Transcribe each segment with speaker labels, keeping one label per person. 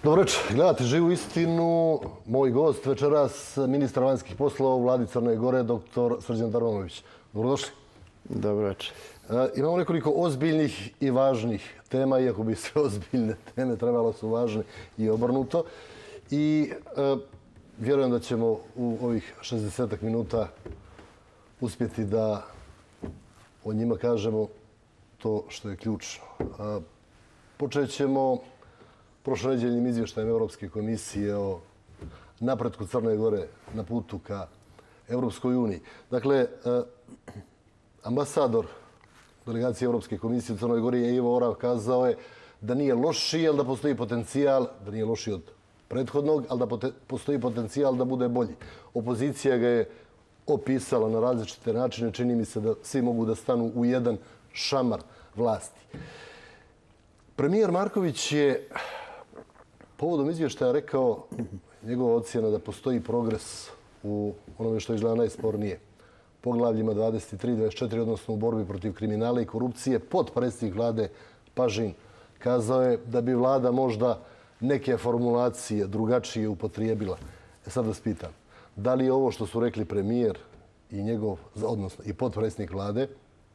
Speaker 1: Dobro večer. Gledate Živu istinu. Moj gost večeras, ministar vanjskih poslova u vladi Crne Gore, dr. Srđan Darmanović. Dobrodošli.
Speaker 2: Dobro večer.
Speaker 1: Imamo nekoliko ozbiljnih i važnih tema, iako bi sve ozbiljne teme trebalo su važne i obrnuto. I vjerujem da ćemo u ovih 60 minuta uspjeti da o njima kažemo to što je ključno. Počet ćemo prošlonedeljnim izvještajem Europske komisije o napretku Crne Gore na putu ka Europskoj uniji. Dakle, ambasador delegacije Europske komisije u Crnoj Gori je Ivo Orav kazao je da nije lošiji, ali da postoji potencijal, da nije lošiji od prethodnog, ali da postoji potencijal da bude bolji. Opozicija ga je opisala na različite načine. Čini mi se da svi mogu da stanu u jedan šamar vlasti. Premijer Marković je povodom izvještaja rekao njegova ocjena da postoji progres u onome što izgleda najspornije. Poglavljima 23 i 24, odnosno u borbi protiv kriminala i korupcije, potpredsjednik vlade Pažin kazao je da bi vlada možda neke formulacije drugačije upotrijebila. Sad vas pitam, da li je ovo što su rekli premijer i njegov, odnosno i potpredsjednik vlade,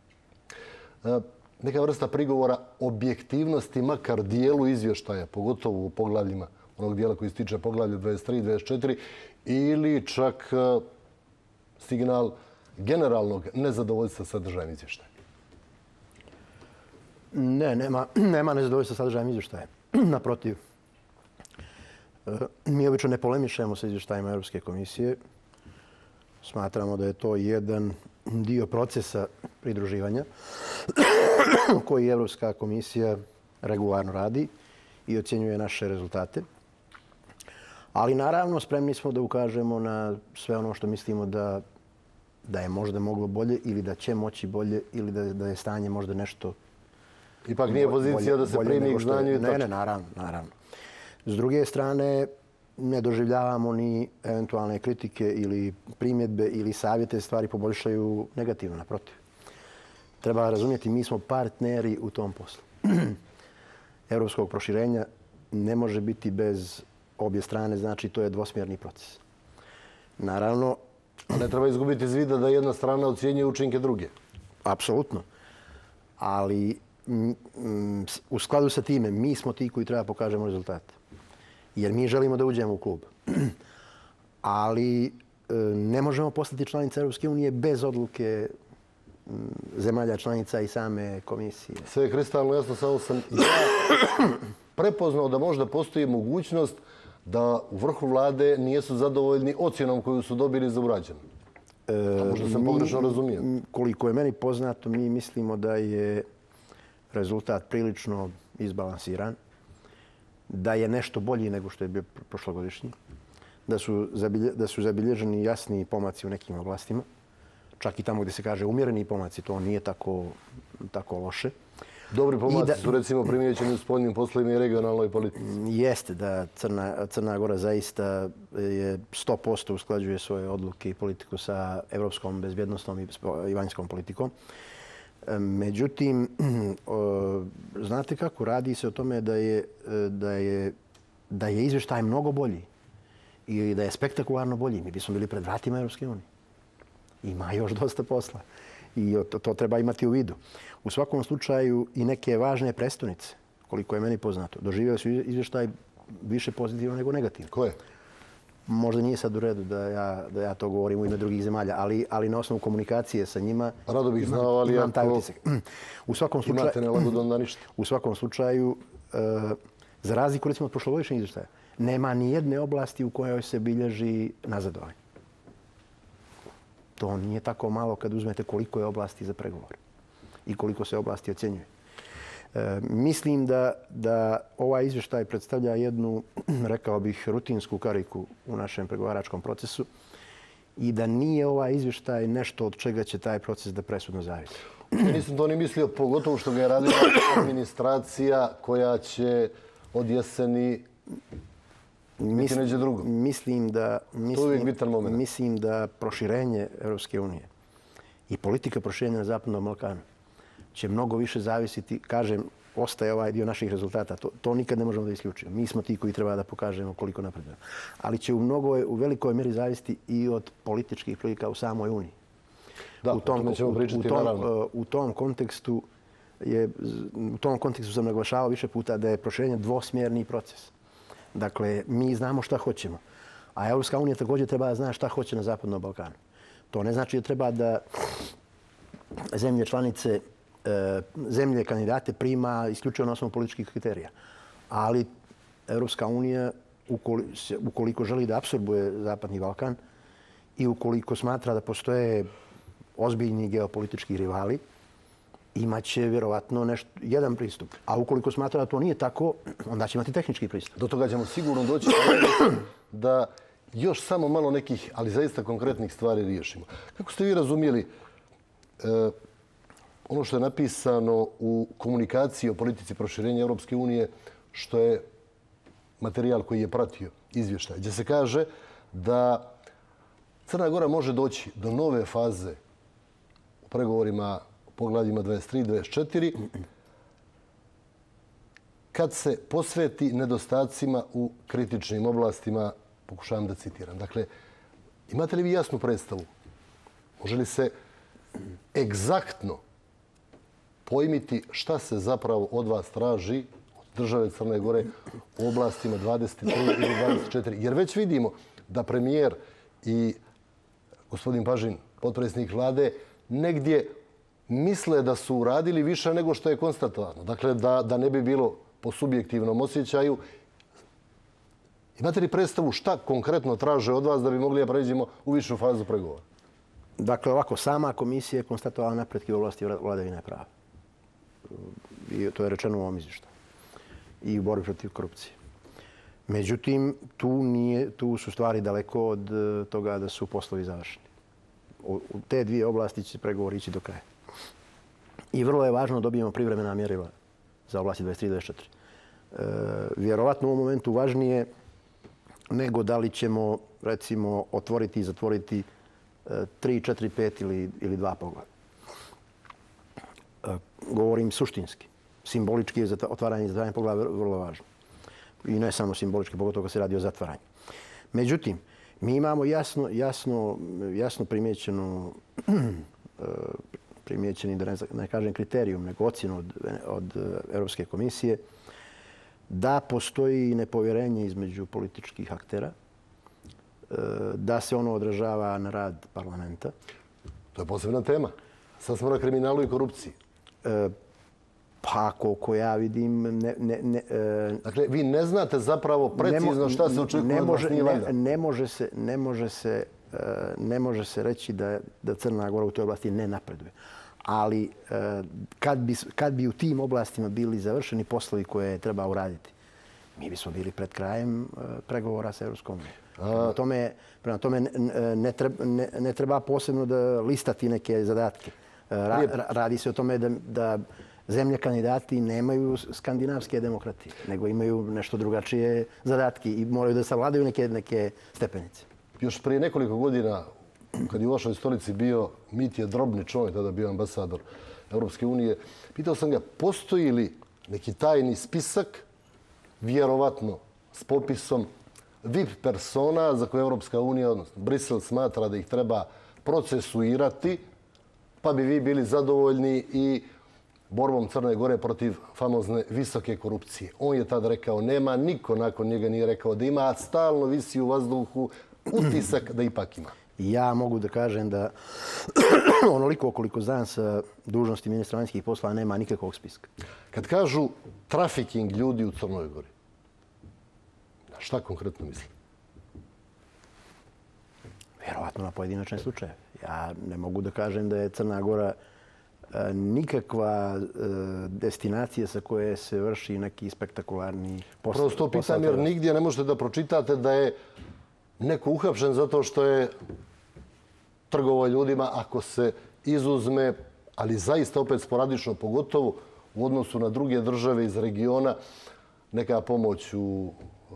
Speaker 1: neka vrsta prigovora objektivnosti, makar dijelu izvještaja, pogotovo u poglavljima onog dijela koji se tiče poglavlja 23 i 24, ili čak signal generalnog nezadovoljstva sadržajem izvještaja?
Speaker 2: Ne, nema nezadovoljstva sadržajem izvještaja. Naprotiv, mi obično ne polemišemo sa izvještajima Europske komisije. Smatramo da je to jedan dio procesa pridruživanja koji Europska komisija regularno radi i ocjenjuje naše rezultate. Ali naravno spremni smo da ukažemo na sve ono što mislimo da je možda moglo bolje ili da će moći bolje ili da je stanje možda nešto bolje.
Speaker 1: Ipak nije pozicija da se primi k znanju i točno.
Speaker 2: Ne, naravno. S druge strane, ne doživljavamo ni eventualne kritike ili primjedbe ili savjete stvari poboljšaju negativno, naprotiv. Treba razumjeti, mi smo partneri u tom poslu. Europskog proširenja ne može biti bez obje strane, znači to je dvosmjerni proces. Naravno,
Speaker 1: ne treba izgubiti iz vida da jedna strana ocjenjuje učinke druge.
Speaker 2: Apsolutno. Ali u skladu sa time, mi smo ti koji treba pokažemo rezultate. Jer mi želimo da uđemo u klub. Ali ne možemo postati članica Europske unije bez odluke zemalja članica i same komisije.
Speaker 1: Sve je kristalno jasno, samo sam prepoznao da možda postoji mogućnost da u vrhu vlade nijesu zadovoljni ocjenom koju su dobili za urađeno. A možda sam pogrešno razumio.
Speaker 2: Koliko je meni poznato, mi mislimo da je rezultat prilično izbalansiran, da je nešto bolji nego što je bio prošlogodišnji, da su zabilježeni jasni pomaci u nekim oblastima, čak i tamo gdje se kaže umjereni pomaci, to nije tako loše.
Speaker 1: Dobri pomaci su recimo primijećeni u spoljnim poslovima i regionalnoj politici.
Speaker 2: Jeste da Crna Gora zaista je 100% usklađuje svoje odluke i politiku sa evropskom bezbjednosnom i vanjskom politikom. Međutim, znate kako, radi se o tome da je izvještaj mnogo bolji i da je spektakularno bolji. Mi bismo bili pred vratima Europske unije. Ima još dosta posla i to treba imati u vidu. U svakom slučaju i neke važne prestonice, koliko je meni poznato, doživjeli su izvještaj više pozitivno nego negativno.
Speaker 1: Koje?
Speaker 2: Možda nije sad u redu da ja to govorim u ime drugih zemalja, ali na osnovu komunikacije sa njima
Speaker 1: rado bih znao, ali
Speaker 2: imam taj utisak.
Speaker 1: Imate nelagodu na ništa.
Speaker 2: U svakom slučaju, za razliku recimo od prošlogodišnjeg izvještaja, nema ni jedne oblasti u kojoj se bilježi nazadovanje. To nije tako malo kad uzmete koliko je oblasti za pregovor i koliko se oblasti ocjenjuje. Mislim da ovaj izvještaj predstavlja jednu, rekao bih, rutinsku kariku u našem pregovaračkom procesu i da nije ovaj izvještaj nešto od čega će taj proces da presudno zavisi.
Speaker 1: Nisam to ni mislio, pogotovo što ga je radila administracija koja će od jeseni biti neđe drugo.
Speaker 2: Mislim da proširenje Europske unije i politika proširenja na Zapadnom Balkanu će mnogo više zavisiti, kažem, ostaje ovaj dio naših rezultata. To nikad ne možemo da isključimo. Mi smo ti koji treba da pokažemo koliko napredujemo. Ali će u velikoj mjeri zavisiti i od političkih prilika u samoj Uniji.
Speaker 1: Da, o tome ćemo pričati naravno.
Speaker 2: U tom kontekstu sam naglašavao više puta da je proširenje dvosmjerni proces. Dakle, mi znamo šta hoćemo. A Europska unija također treba da zna šta hoće na Zapadnom Balkanu. To ne znači da treba da zemlje članice, zemlje kandidate prima isključivo na osnovu političkih kriterija. Ali Europska unija, ukoliko želi da apsorbuje Zapadni Balkan i ukoliko smatra da postoje ozbiljni geopolitički rivali, imaće vjerovatno jedan pristup. A ukoliko smatra da to nije tako, onda će imati tehnički pristup.
Speaker 1: Do toga ćemo sigurno doći da još samo malo nekih, ali zaista konkretnih stvari riješimo. Kako ste vi razumijeli ono što je napisano u komunikaciji o politici proširenja Europske unije, što je materijal koji je pratio izvještaj, gdje se kaže da Crna Gora može doći do nove faze u pregovorima u poglavljima 23 i 24 kad se posveti nedostacima u kritičnim oblastima, pokušavam da citiram. Dakle, imate li vi jasnu predstavu? Može li se egzaktno pojmiti šta se zapravo od vas traži, od države Crne Gore, u oblastima 23 ili 24? Jer već vidimo da premijer i gospodin Pažin, potpredsjednik vlade, negdje misle da su uradili više nego što je konstatovano. Dakle, da ne bi bilo po subjektivnom osjećaju. Imate li predstavu šta konkretno traže od vas da bi mogli da pređemo u višu fazu pregovora?
Speaker 2: Dakle, ovako, sama komisija je konstatovala napretke u oblasti vladavine prava. I to je rečeno u ovom izvještaju. I u borbi protiv korupcije. Međutim, tu su stvari daleko od toga da su poslovi završeni. U te dvije oblasti će pregovori ići do kraja. I vrlo je važno da dobijemo privremena mjerila za oblasti 23 i 24. Vjerovatno u ovom momentu važnije nego da li ćemo, recimo, otvoriti i zatvoriti 3, 4, 5 ili 2 poglavlja. Govorim suštinski. Simbolički je otvaranje i zatvaranje poglavlja vrlo važno. I ne samo simbolički, pogotovo kad se radi o zatvaranju. Međutim, mi imamo jasno primijećeni, da ne kažem kriterijum, nego ocjenu od Europske komisije, da postoji nepovjerenje između političkih aktera, da se ono odražava na rad parlamenta.
Speaker 1: To je posebna tema. Sad smo na kriminalu i korupciji.
Speaker 2: Pa, koliko ja vidim...
Speaker 1: Dakle, vi ne znate zapravo precizno šta se očekuje od vas, nije valjda?
Speaker 2: Ne može se reći da Crna Gora u toj oblasti ne napreduje. Ali kad bi u tim oblastima bili završeni poslovi koje treba uraditi, mi bismo bili pred krajem pregovora sa Europskom unijom. Prema tome ne treba posebno da listati neke zadatke. Radi se o tome da zemlje kandidati nemaju skandinavske demokratije, nego imaju nešto drugačije zadatke i moraju da savladaju neke stepenice.
Speaker 1: Još prije nekoliko godina, kad je u vašoj stolici bio Mitja Drobnić, on je tada bio ambasador Europske unije, pitao sam ga postoji li neki tajni spisak, vjerovatno s popisom VIP persona za koje Europska unija, odnosno Brisel, smatra da ih treba procesuirati, pa bi vi bili zadovoljni i borbom Crne Gore protiv famozne visoke korupcije. On je tad rekao nema, niko nakon njega nije rekao da ima, a stalno visi u vazduhu utisak da ipak ima.
Speaker 2: Ja mogu da kažem da onoliko koliko znam sa dužnosti ministra vanjskih poslova nema nikakvog spiska.
Speaker 1: Kad kažu trafiking ljudi u Crnoj Gori, šta konkretno misli?
Speaker 2: Vjerovatno na pojedinačne slučaje. Ja ne mogu da kažem da je Crna Gora nikakva destinacija sa koje se vrši neki spektakularni posao.
Speaker 1: Prosto pitam jer nigdje ne možete da pročitate da je neko uhapšen zato što je trgovao ljudima ako se izuzme, ali zaista opet sporadično, pogotovo u odnosu na druge države iz regiona, neka pomoć u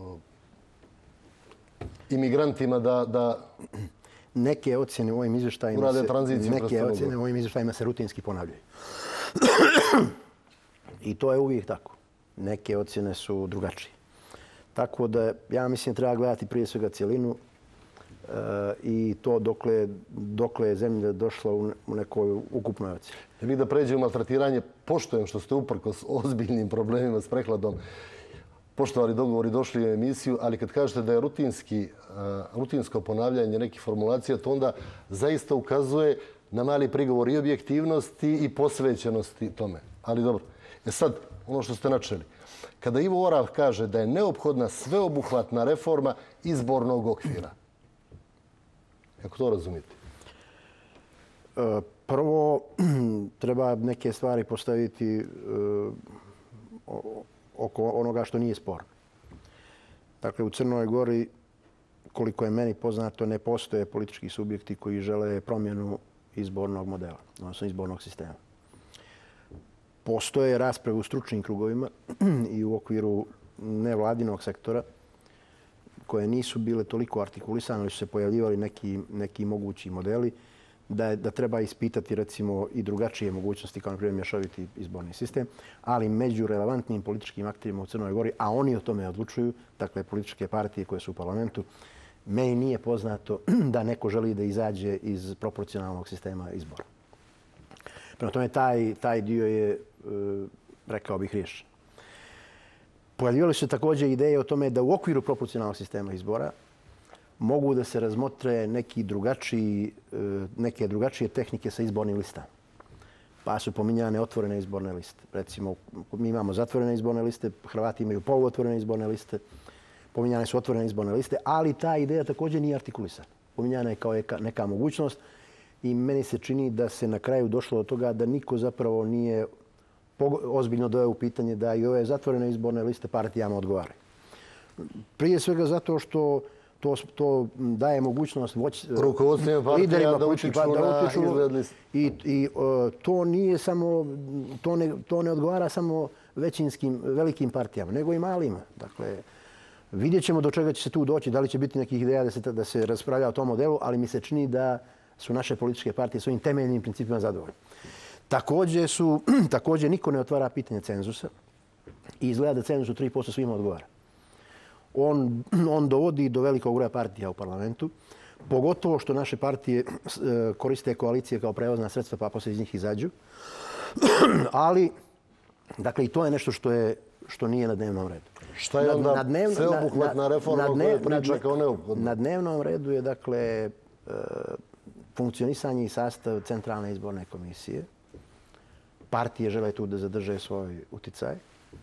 Speaker 1: imigrantima da
Speaker 2: neke ocjene u ovim izvještajima
Speaker 1: urade tranziciju kroz Crnu Goru.
Speaker 2: se rutinski ponavljaju. I to je uvijek tako. Neke ocjene su drugačije. Tako da ja mislim treba gledati prije svega cjelinu i to dokle je zemlja došla u nekoj ukupnoj ocjeni.
Speaker 1: Vi da pređemo maltretiranje, poštujem što ste uprkos ozbiljnim problemima s prehladom poštovali dogovor i došli u emisiju, ali kad kažete da je rutinsko ponavljanje nekih formulacija, to onda zaista ukazuje na mali prigovor i objektivnosti i posvećenosti tome. Ali dobro. Sad, ono što ste načeli. Kada Ivo Orav kaže da je neophodna sveobuhvatna reforma izbornog okvira, kako to razumijete?
Speaker 2: Prvo, treba neke stvari postaviti oko onoga što nije sporno. Dakle, u Crnoj Gori, koliko je meni poznato, ne postoje politički subjekti koji žele promjenu izbornog modela, odnosno izbornog sistema. Postoje rasprave u stručnim krugovima i u okviru nevladinog sektora koje nisu bile toliko artikulisane, ali su se pojavljivali neki mogući modeli da treba ispitati recimo i drugačije mogućnosti kao na primjer mješoviti izborni sistem, ali među relevantnim političkim akterima u Crnoj Gori, a oni o tome odlučuju, dakle političke partije koje su u parlamentu, meni nije poznato da neko želi da izađe iz proporcionalnog sistema izbora. Prema tome, taj dio je, rekao bih, riješen. Pojavljivali su također ideje o tome da u okviru proporcionalnog sistema izbora mogu da se razmotre neke drugačije tehnike sa izbornim listama. Pa su pominjane otvorene izborne liste. Recimo, mi imamo zatvorene izborne liste, Hrvati imaju poluotvorene izborne liste, pominjane su otvorene izborne liste, ali ta ideja također nije artikulisana. Pominjana je kao neka mogućnost i meni se čini da se na kraju došlo do toga da niko zapravo nije ozbiljno doveo u pitanje da i ove zatvorene izborne liste partijama odgovaraju. Prije svega zato što to daje mogućnost
Speaker 1: rukovodstvima partija da utiču na izgled liste.
Speaker 2: I to nije samo, to ne odgovara samo velikim partijama, nego i malima. Dakle, vidjet ćemo do čega će se tu doći, da li će biti nekih ideja da se raspravlja o tom modelu, ali mi se čini da su naše političke partije svojim temeljnim principima zadovoljne. Također niko ne otvara pitanje cenzusa i izgleda da cenzus u 3% svima odgovara. On dovodi do velikog broja partija u parlamentu, pogotovo što naše partije koriste koalicije kao prevozna sredstva pa poslije iz njih izađu. Ali, dakle, i to je nešto što nije na dnevnom redu.
Speaker 1: Šta je onda sveobuhvatna reforma o kojoj priča kao neophodna?
Speaker 2: Na dnevnom redu je, dakle, funkcionisanje i sastav Centralne izborne komisije. Partije žele tu da zadrže svoj uticaj.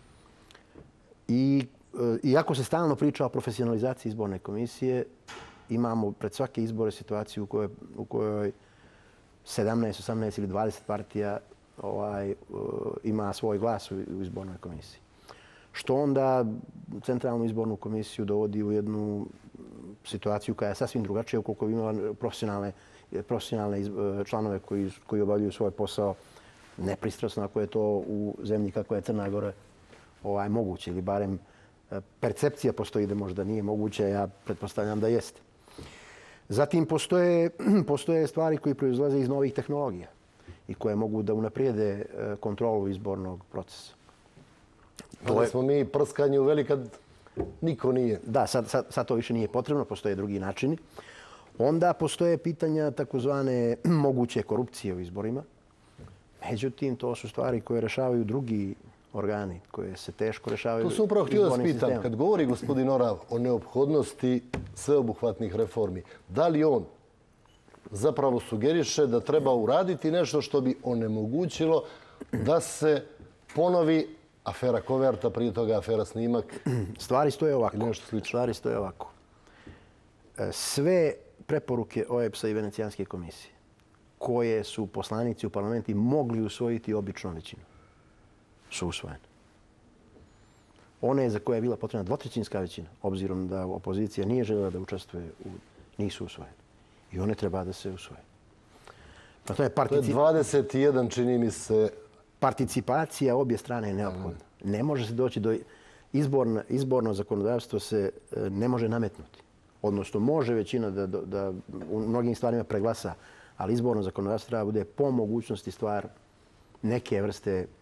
Speaker 2: Iako se stalno priča o profesionalizaciji izborne komisije, imamo pred svake izbore situaciju u kojoj 17, 18 ili 20 partija ima svoj glas u izbornoj komisiji. Što onda Centralnu izbornu komisiju dovodi u jednu situaciju koja je sasvim drugačija ukoliko ima profesionalne članove koji obavljaju svoj posao nepristrasno, ako je to u zemlji kakva je Crna Gora moguće, ili barem percepcija postoji da možda nije moguće, ja pretpostavljam da jeste. Zatim postoje stvari koje proizlaze iz novih tehnologija i koje mogu da unaprijede kontrolu izbornog procesa.
Speaker 1: Ali smo mi prskanje uveli kad niko nije.
Speaker 2: Da, sad to više nije potrebno, postoje drugi načini. Onda postoje pitanja takozvane moguće korupcije u izborima. Međutim, to su stvari koje rešavaju drugi organi, koje se teško rešavaju.
Speaker 1: To sam upravo htio da spitam. Kad govori gospodin Orav o neophodnosti sveobuhvatnih reformi, da li on zapravo sugeriše da treba uraditi nešto što bi onemogućilo da se ponovi afera Koverta, prije toga afera Snimak?
Speaker 2: Stvari stoje ovako. Sve preporuke OEBS-a i Venecijanske komisije koje su poslanici u parlamenti mogli usvojiti običnom većinom su usvojene. One za koje je bila potrebna dvotrećinska većina, obzirom da opozicija nije željela da učestvuje, nisu usvojene. I one treba da se usvoje.
Speaker 1: To je 21, čini mi se.
Speaker 2: Participacija obje strane je neophodna. Ne može se doći do izborno zakonodavstvo se ne može nametnuti. Odnosno, može većina da u mnogim stvarima preglasa, ali izborno zakonodavstvo treba bude po mogućnosti stvar neke vrste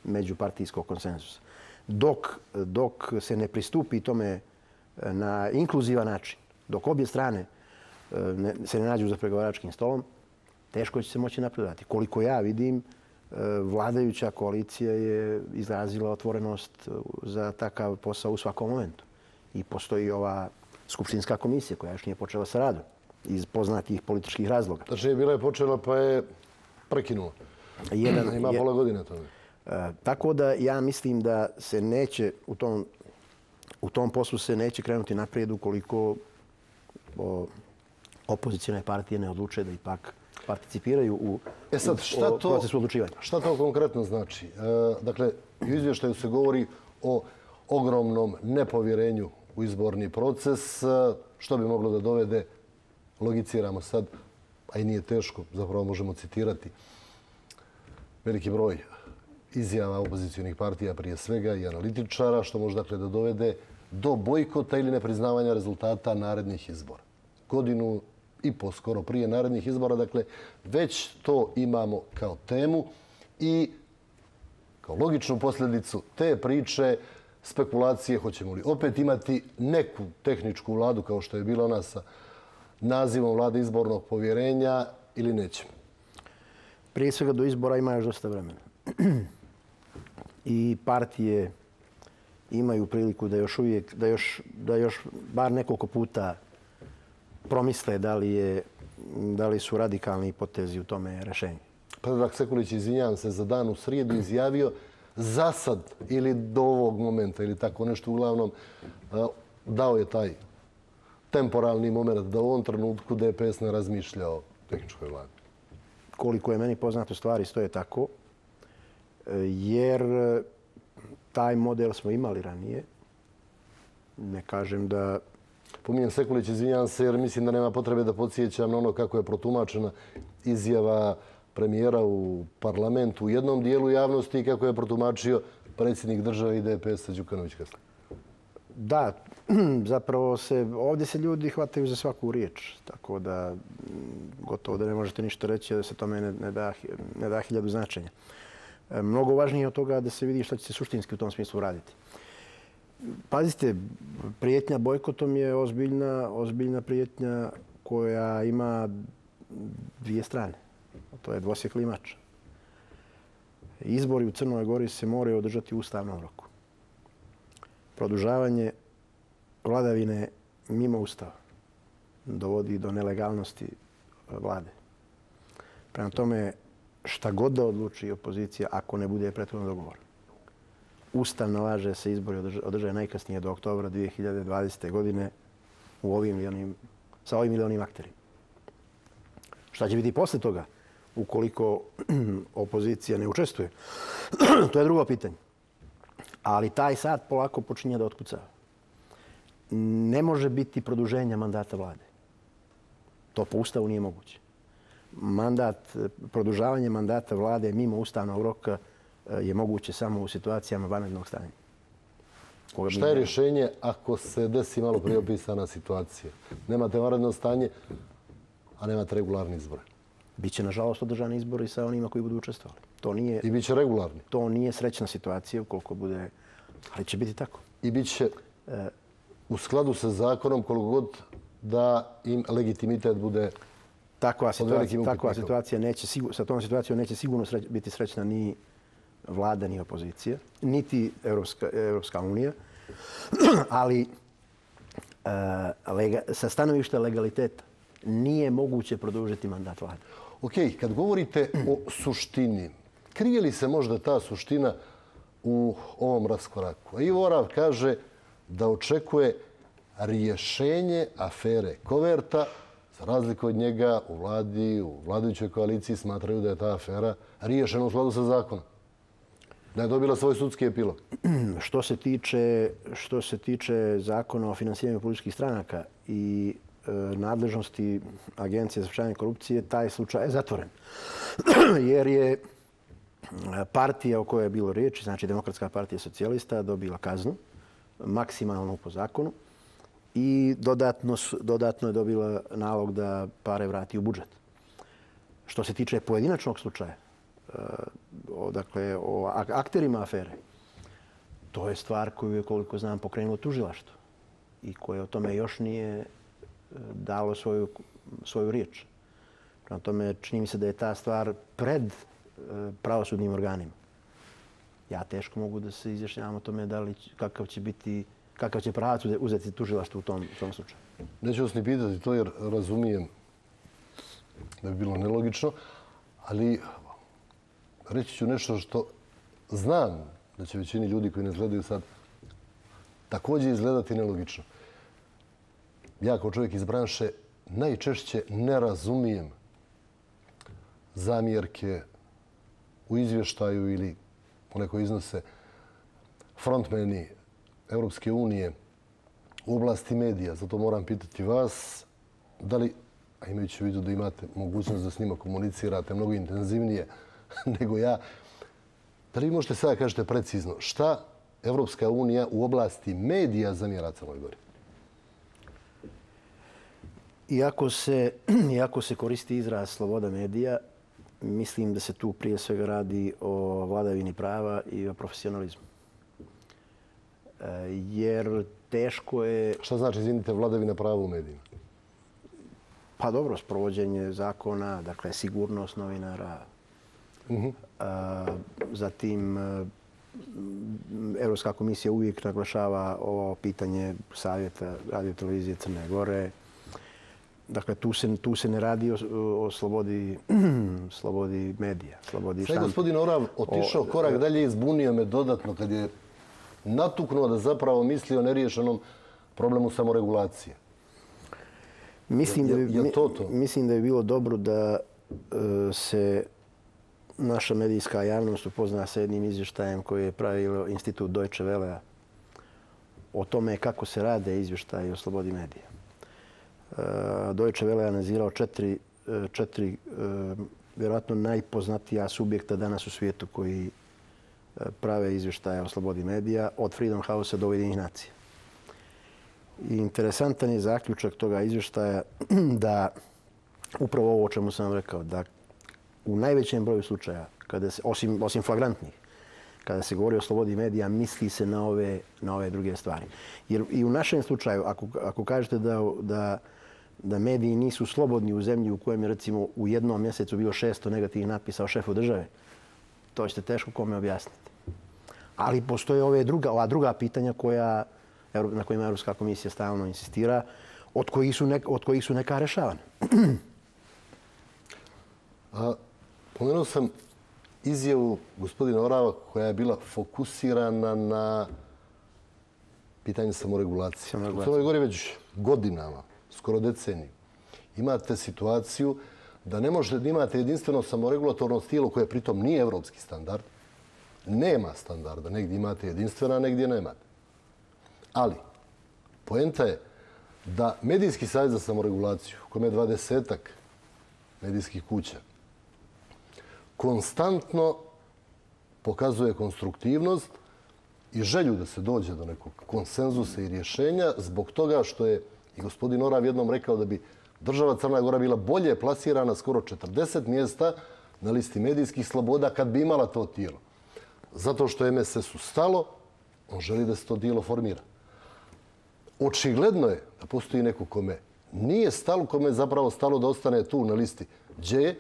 Speaker 2: međupartijskog konsenzusa. Dok se ne pristupi tome na inkluzivan način, dok obje strane se ne nađu za pregovaračkim stolom, teško će se moći napredovati. Koliko ja vidim, vladajuća koalicija je izrazila otvorenost za takav posao u svakom momentu. I postoji ova skupštinska komisija koja još nije počela sa radom iz poznatih političkih razloga.
Speaker 1: Znači, bila je počela pa je prekinula. Ima pola godine tome.
Speaker 2: Tako da ja mislim da se neće u tom poslu se neće krenuti naprijed ukoliko opozicijne partije ne odluče da ipak participiraju u procesu odlučivanja.
Speaker 1: Šta to konkretno znači? Dakle, u izvještaju se govori o ogromnom nepovjerenju u izborni proces, što bi moglo da dovede, logiciramo sad, a i nije teško, zapravo možemo citirati veliki broj izjava opozicijnih partija prije svega i analitičara, što može dakle da dovede do bojkota ili nepriznavanja rezultata narednih izbora. Godinu i po skoro prije narednih izbora, dakle, već to imamo kao temu i kao logičnu posljedicu te priče, spekulacije, hoćemo li opet imati neku tehničku vladu kao što je bila ona sa nazivom vlade izbornog povjerenja ili nećemo.
Speaker 2: Prije svega do izbora ima još dosta vremena. I partije imaju priliku da još bar nekoliko puta promisle da li su radikalni potezi u tome rješenju.
Speaker 1: Predrag Sekulić, izvinjavam se, za dan u srijedu izjavio za sad ili do ovog momenta ili tako nešto, uglavnom dao je taj temporalni moment da u ovom trenutku DPS ne razmišlja o tehničkoj vladi.
Speaker 2: Koliko je meni poznato, stvari stoje tako, jer taj model smo imali ranije. Ne kažem da...
Speaker 1: Pominjem Sekulić, izvinjavam se, jer mislim da nema potrebe da podsjećam na ono kako je protumačena izjava premijera u parlamentu u jednom dijelu javnosti i kako je protumačio predsjednik države i DPS-a Đukanović kasnije.
Speaker 2: Da, zapravo ovdje se ljudi hvataju za svaku riječ, tako da gotovo da ne možete ništa reći da se tome ne da hiljadu značenja. Mnogo važnije od toga da se vidi šta će se suštinski u tom smislu raditi. Pazite, prijetnja bojkotom je ozbiljna prijetnja koja ima dvije strane. To je dvosjekli mač. Izbori u Crnoj Gori se moraju održati u ustavnom roku. Produžavanje vladavine mimo ustava dovodi do nelegalnosti vlade. Prema tome, šta god da odluči opozicija ako ne bude prethodno dogovor. Ustav nalaže se izbori održaju najkasnije do oktobra 2020. godine sa ovim ili onim akterima. Šta će biti posle toga ukoliko opozicija ne učestvuje? To je drugo pitanje. Ali taj sat polako počinje da otkucava. Ne može biti produženja mandata vlade. To po ustavu nije moguće. Produžavanje mandata vlade mimo ustavnog roka je moguće samo u situacijama vanrednog stanja.
Speaker 1: Šta je rješenje ako se desi malo prije opisana situacija? Nemate vanredno stanje, a nemate regularni izbore.
Speaker 2: Biće, nažalost, održani izbori sa onima koji budu učestvovali.
Speaker 1: I bit će regularni?
Speaker 2: To nije srećna situacija ukoliko bude, ali će biti tako.
Speaker 1: I bit će u skladu sa zakonom koliko god da im legitimitet bude pod velikim upitnikom.
Speaker 2: Sa tom situacijom neće sigurno biti srećna ni vlada, ni opozicija, niti Europska unija, ali sa stanovišta legaliteta nije moguće produžiti mandat vlade.
Speaker 1: Ok, kad govorite o suštini, krije li se možda ta suština u ovom raskoraku? Ivo Orav kaže da očekuje rješenje afere Koverta. Za razliku od njega u vladi, u vladajućoj koaliciji smatraju da je ta afera riješena u skladu sa zakonom. Da je dobila svoj sudski epilog.
Speaker 2: Što se tiče zakona o finansiranju političkih stranaka i nadležnosti Agencije za sprečavanje korupcije, taj slučaj je zatvoren. Jer je partija o kojoj je bilo riječi, znači Demokratska partija socijalista, dobila kaznu, maksimalnu po zakonu, i dodatno je dobila nalog da pare vrati u budžet. Što se tiče pojedinačnog slučaja, o akterima afere, to je stvar koju je, koliko znam, pokrenulo tužilaštvo i koje o tome još nije dalo svoju riječ. Prema tome, čini mi se da je ta stvar pred pravosudnim organima. Ja teško mogu da se izjašnjavam o tome kakav će pravac uzeti tužilaštvo u tom slučaju.
Speaker 1: Neću vas ni pitati to jer razumijem da bi bilo nelogično, ali reći ću nešto što znam da će većini ljudi koji nas gledaju sad također izgledati nelogično. Ja kao čovjek iz branše najčešće ne razumijem zamjerke u izvještaju ili one koje iznose frontmeni Europske unije u oblasti medija. Zato moram pitati vas da li, a imajući u vidu da imate mogućnost da s njima komunicirate mnogo intenzivnije nego ja, da li možete sada kažete precizno šta Europska unija u oblasti medija zamjera Crnoj Gori?
Speaker 2: Iako se koristi izraz sloboda medija, mislim da se tu prije svega radi o vladavini prava i o profesionalizmu. Jer teško je...
Speaker 1: Šta znači, izvinite, vladavina prava u medijima?
Speaker 2: Pa dobro, sprovođenje zakona, dakle sigurnost novinara. Zatim, Europska komisija uvijek naglašava ovo pitanje savjeta radio-televizije Crne Gore. Dakle, tu se ne radi o slobodi medija, slobodi štampe.
Speaker 1: Sad je gospodin Orav otišao korak dalje i zbunio me dodatno kad je natuknuo da zapravo misli o neriješenom problemu samoregulacije.
Speaker 2: Mislim da bi bilo dobro da se naša medijska javnost upozna sa jednim izvještajem koji je pravio institut Deutsche Wellea o tome kako se rade izvještaji o slobodi medija. Deutsche Welle je analizirao četiri vjerojatno najpoznatija subjekta danas u svijetu koji prave izvještaje o slobodi medija, od Freedom House-a do Ujedinjenih nacija. I interesantan je zaključak toga izvještaja da upravo ovo o čemu sam vam rekao, da u najvećem broju slučaja, osim flagrantnih, kada se govori o slobodi medija, misli se na ove druge stvari. Jer i u našem slučaju, ako kažete da mediji nisu slobodni u zemlji u kojem je recimo u jednom mjesecu bilo 600 negativnih napisa o šefu države, to ćete teško kome objasniti. Ali postoje ova druga pitanja na kojima Europska komisija stalno insistira, od kojih su neka rešavana.
Speaker 1: Pomenuo sam izjavu gospodina Orava koja je bila fokusirana na pitanje samoregulacije. U Crnoj Gori već godinama, skoro deceniju, imate situaciju da ne možete da imate jedinstveno samoregulatorno tijelo koje pritom nije evropski standard. Nema standarda. Negdje imate jedinstvena, a negdje nemate. Ali, poenta je da Medijski savjet za samoregulaciju, u kome je 20-ak medijskih kuća, konstantno pokazuje konstruktivnost i želju da se dođe do nekog konsenzusa i rješenja zbog toga što je i gospodin Orav jednom rekao da bi država Crna Gora bila bolje plasirana skoro 40 mjesta na listi medijskih sloboda kad bi imala to tijelo. Zato što je MSS-u stalo, on želi da se to tijelo formira. Očigledno je da postoji neko kome nije stalo, kome je zapravo stalo da ostane tu na listi gdje je.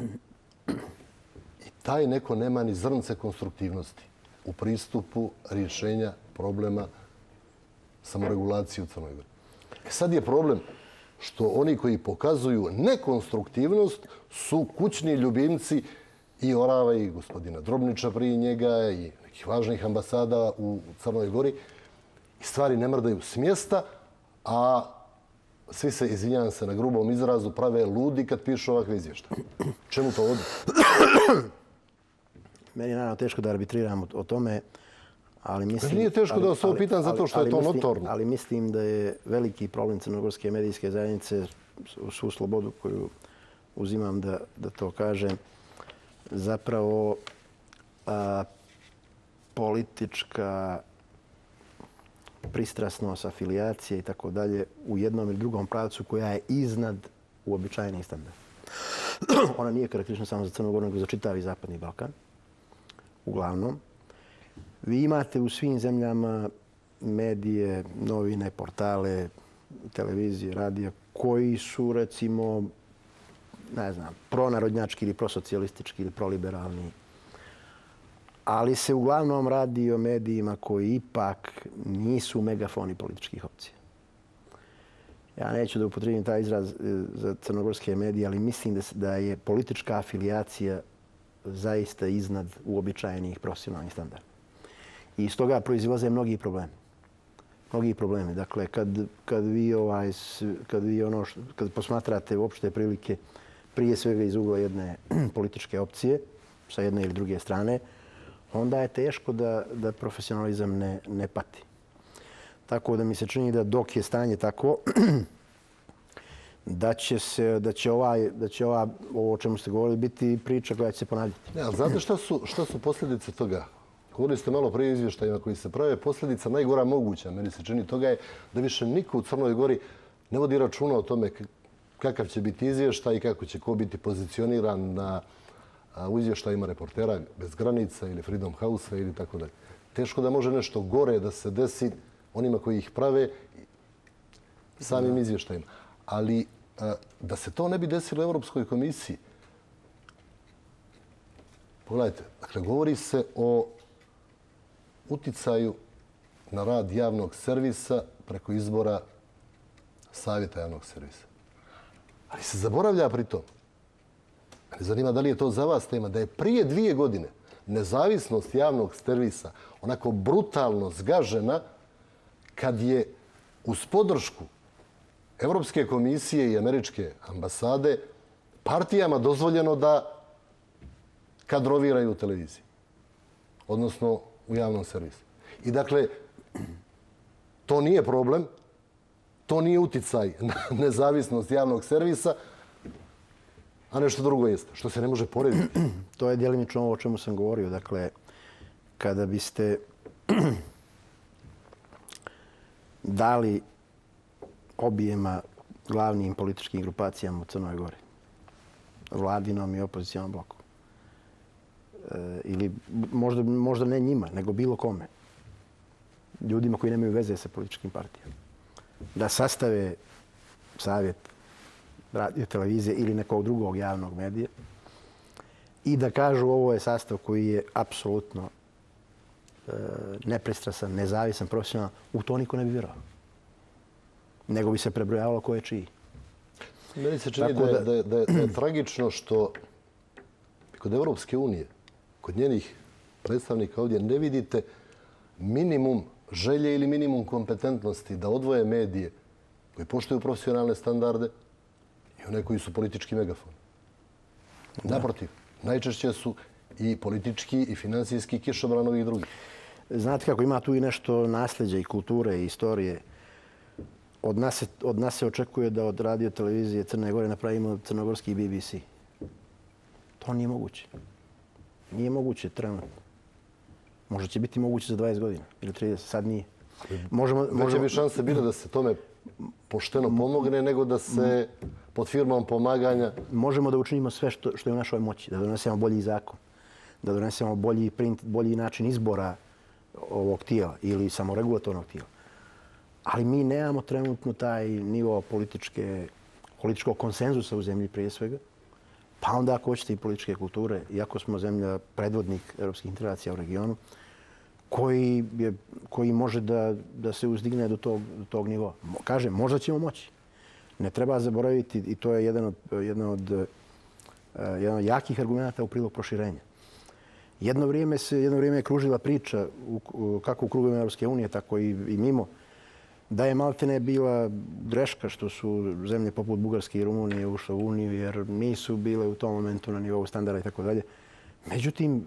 Speaker 1: I taj neko nema ni zrnce konstruktivnosti u pristupu rješenja problema samoregulacije u Crnoj Gori. Sad je problem što oni koji pokazuju nekonstruktivnost su kućni ljubimci i Orava i gospodina Drobnića prije njega i nekih važnih ambasada u Crnoj Gori. I stvari ne mrdaju s mjesta, a svi se, izvinjavam se na grubom izrazu, prave ludi kad pišu ovakve izvještaje. Čemu to vodi?
Speaker 2: Meni je naravno teško da arbitriram o tome, ali mislim...
Speaker 1: Nije teško da vas ovo pitam zato što je to notorno.
Speaker 2: Ali mislim da je veliki problem crnogorske medijske zajednice, svu slobodu koju uzimam da to kažem, zapravo politička pristrasnost, afilijacije i tako dalje u jednom ili drugom pravcu koja je iznad uobičajenih standarda. Ona nije karakteristična samo za Crnu Goru, nego za čitavi Zapadni Balkan. Uglavnom. Vi imate u svim zemljama medije, novine, portale, televizije, radija, koji su, recimo, ne znam, pronarodnjački ili prosocijalistički ili proliberalni. Ali se uglavnom radi o medijima koji ipak nisu megafoni političkih opcija. Ja neću da upotrijebim taj izraz za crnogorske medije, ali mislim da je politička afilijacija zaista iznad uobičajenih profesionalnih standarda. I iz toga proizilaze mnogi problemi. Mnogi problemi. Dakle, kad posmatrate uopšte prilike prije svega iz ugla jedne političke opcije, sa jedne ili druge strane, onda je teško da profesionalizam ne pati. Tako da mi se čini da dok je stanje tako, da će ova, ovo o čemu ste govorili, biti priča koja će se ponavljati.
Speaker 1: Ja, znate šta su posljedice toga? Govorili ste malo prije izvještajima koji se prave. Posljedica najgora moguća, meni se čini, toga je da više niko u Crnoj Gori ne vodi računa o tome kakav će biti izvještaj i kako će ko biti pozicioniran u izvještajima Reportera bez granica ili Freedom House-a ili tako dalje. Teško da može nešto gore da se desi onima koji ih prave samim izvještajima. Ali da se to ne bi desilo Europskoj komisiji, pogledajte, dakle, govori se o uticaju na rad javnog servisa preko izbora savjeta javnog servisa. Ali se zaboravlja pri tom. Me zanima da li je to za vas tema, da je prije 2 godine nezavisnost javnog servisa onako brutalno zgažena kad je uz podršku Europske komisije i Američke ambasade partijama dozvoljeno da kadroviraju u televiziji, odnosno u javnom servisu. I dakle, to nije problem, to nije uticaj na nezavisnost javnog servisa, a nešto drugo jeste, što se ne može porediti.
Speaker 2: To je djelimično ovo o čemu sam govorio. Dakle, kada biste dali obijema glavnim političkim grupacijama u Crnoj Gori, vladinom i opozicijalnom bloku, ili možda ne njima, nego bilo kome, ljudima koji nemaju veze sa političkim partijama, da sastave savjet radio, televizije ili nekog drugog javnog medija i da kažu ovo je sastav koji je apsolutno nepristrasan, nezavisan, profesionalan, u to niko ne bi vjerovao. Nego bi se prebrojavalo ko je čiji.
Speaker 1: Meni se čini da je tragično što kod Evropske unije, kod njenih predstavnika ovdje ne vidite minimum želje ili minimum kompetentnosti da odvoje medije koji poštuju profesionalne standarde i one koji su politički megafon. Naprotiv, najčešće su i politički i finansijski kišobran ovih drugih.
Speaker 2: Znate kako, ima tu i nešto nasljeđa i kulture i istorije. Od nas se očekuje da od radio televizije Crne Gore napravimo crnogorski BBC. To nije moguće. Nije moguće trenutno. Možda će biti moguće za 20 godina ili 30, sad nije.
Speaker 1: Veće bi šanse bile da se tome pošteno pomogne nego da se pod firmom pomaganja...
Speaker 2: Možemo da učinimo sve što je u našoj moći. Da donesemo bolji zakon. Da donesemo bolji način izbora ovog tijela ili samoregulatornog tijela. Ali mi nemamo trenutno taj nivo političkog konsenzusa u zemlji prije svega. Pa onda ako hoćete i političke kulture, iako smo zemlja predvodnik europskih integracija u regionu, koji može da se uzdigne do tog nivoa. Kažem, možda ćemo moći. Ne treba zaboraviti, i to je jedan od jakih argumenta u prilog proširenja. Jedno vrijeme je kružila priča, kako u krugovima Europske unije, tako i mimo, da je maltene bila greška što su zemlje poput Bugarske i Rumunije ušle u Uniju jer nisu bile u tom momentu na nivou standarda i tako dalje. Međutim,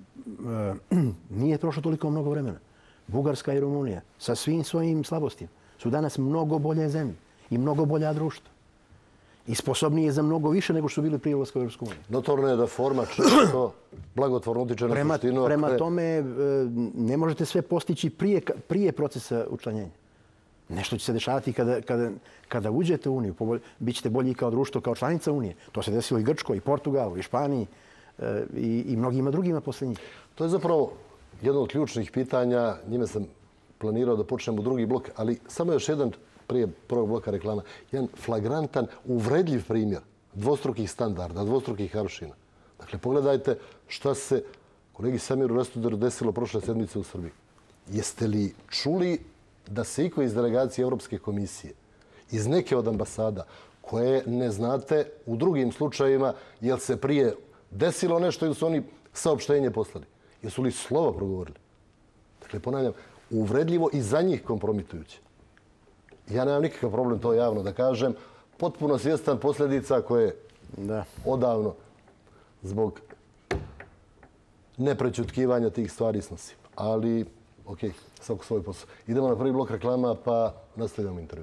Speaker 2: nije prošlo toliko mnogo vremena. Bugarska i Rumunija sa svim svojim slabostima su danas mnogo bolje zemlje i mnogo bolja društva. I sposobnije za mnogo više nego što su bili prije ulaska u Europsku uniju.
Speaker 1: Notorno je da forma često blagotvorno utiče na suštinu.
Speaker 2: Prema tome, ne možete sve postići prije procesa učlanjenja. Nešto će se dešavati kada uđete u Uniju. Bićete bolji kao društvo, kao članica Unije. To se desilo i Grčkoj, i Portugalu, i Španiji i mnogima drugima poslije njih.
Speaker 1: To je zapravo jedno od ključnih pitanja. Njime sam planirao da počnemo u drugi blok, ali samo još jedan prije prvog bloka reklama. Jedan flagrantan, uvredljiv primjer dvostrukih standarda, dvostrukih aršina. Dakle, pogledajte šta se kolegi Samiru Rastuderu desilo prošle sedmice u Srbiji. Jeste li čuli da se iko iz delegacije Europske komisije, iz neke od ambasada, koje ne znate u drugim slučajevima, jel se prije desilo nešto ili su oni saopštenje poslali? Jesu li slova progovorili? Dakle, ponavljam, uvredljivo i za njih kompromitujuće. Ja nemam nikakav problem to javno da kažem. Potpuno svjestan posljedica koje odavno zbog neprećutkivanja tih stvari snosim. Ali, ok, svako svoj posao. Idemo na prvi blok reklama pa nastavljamo intervju.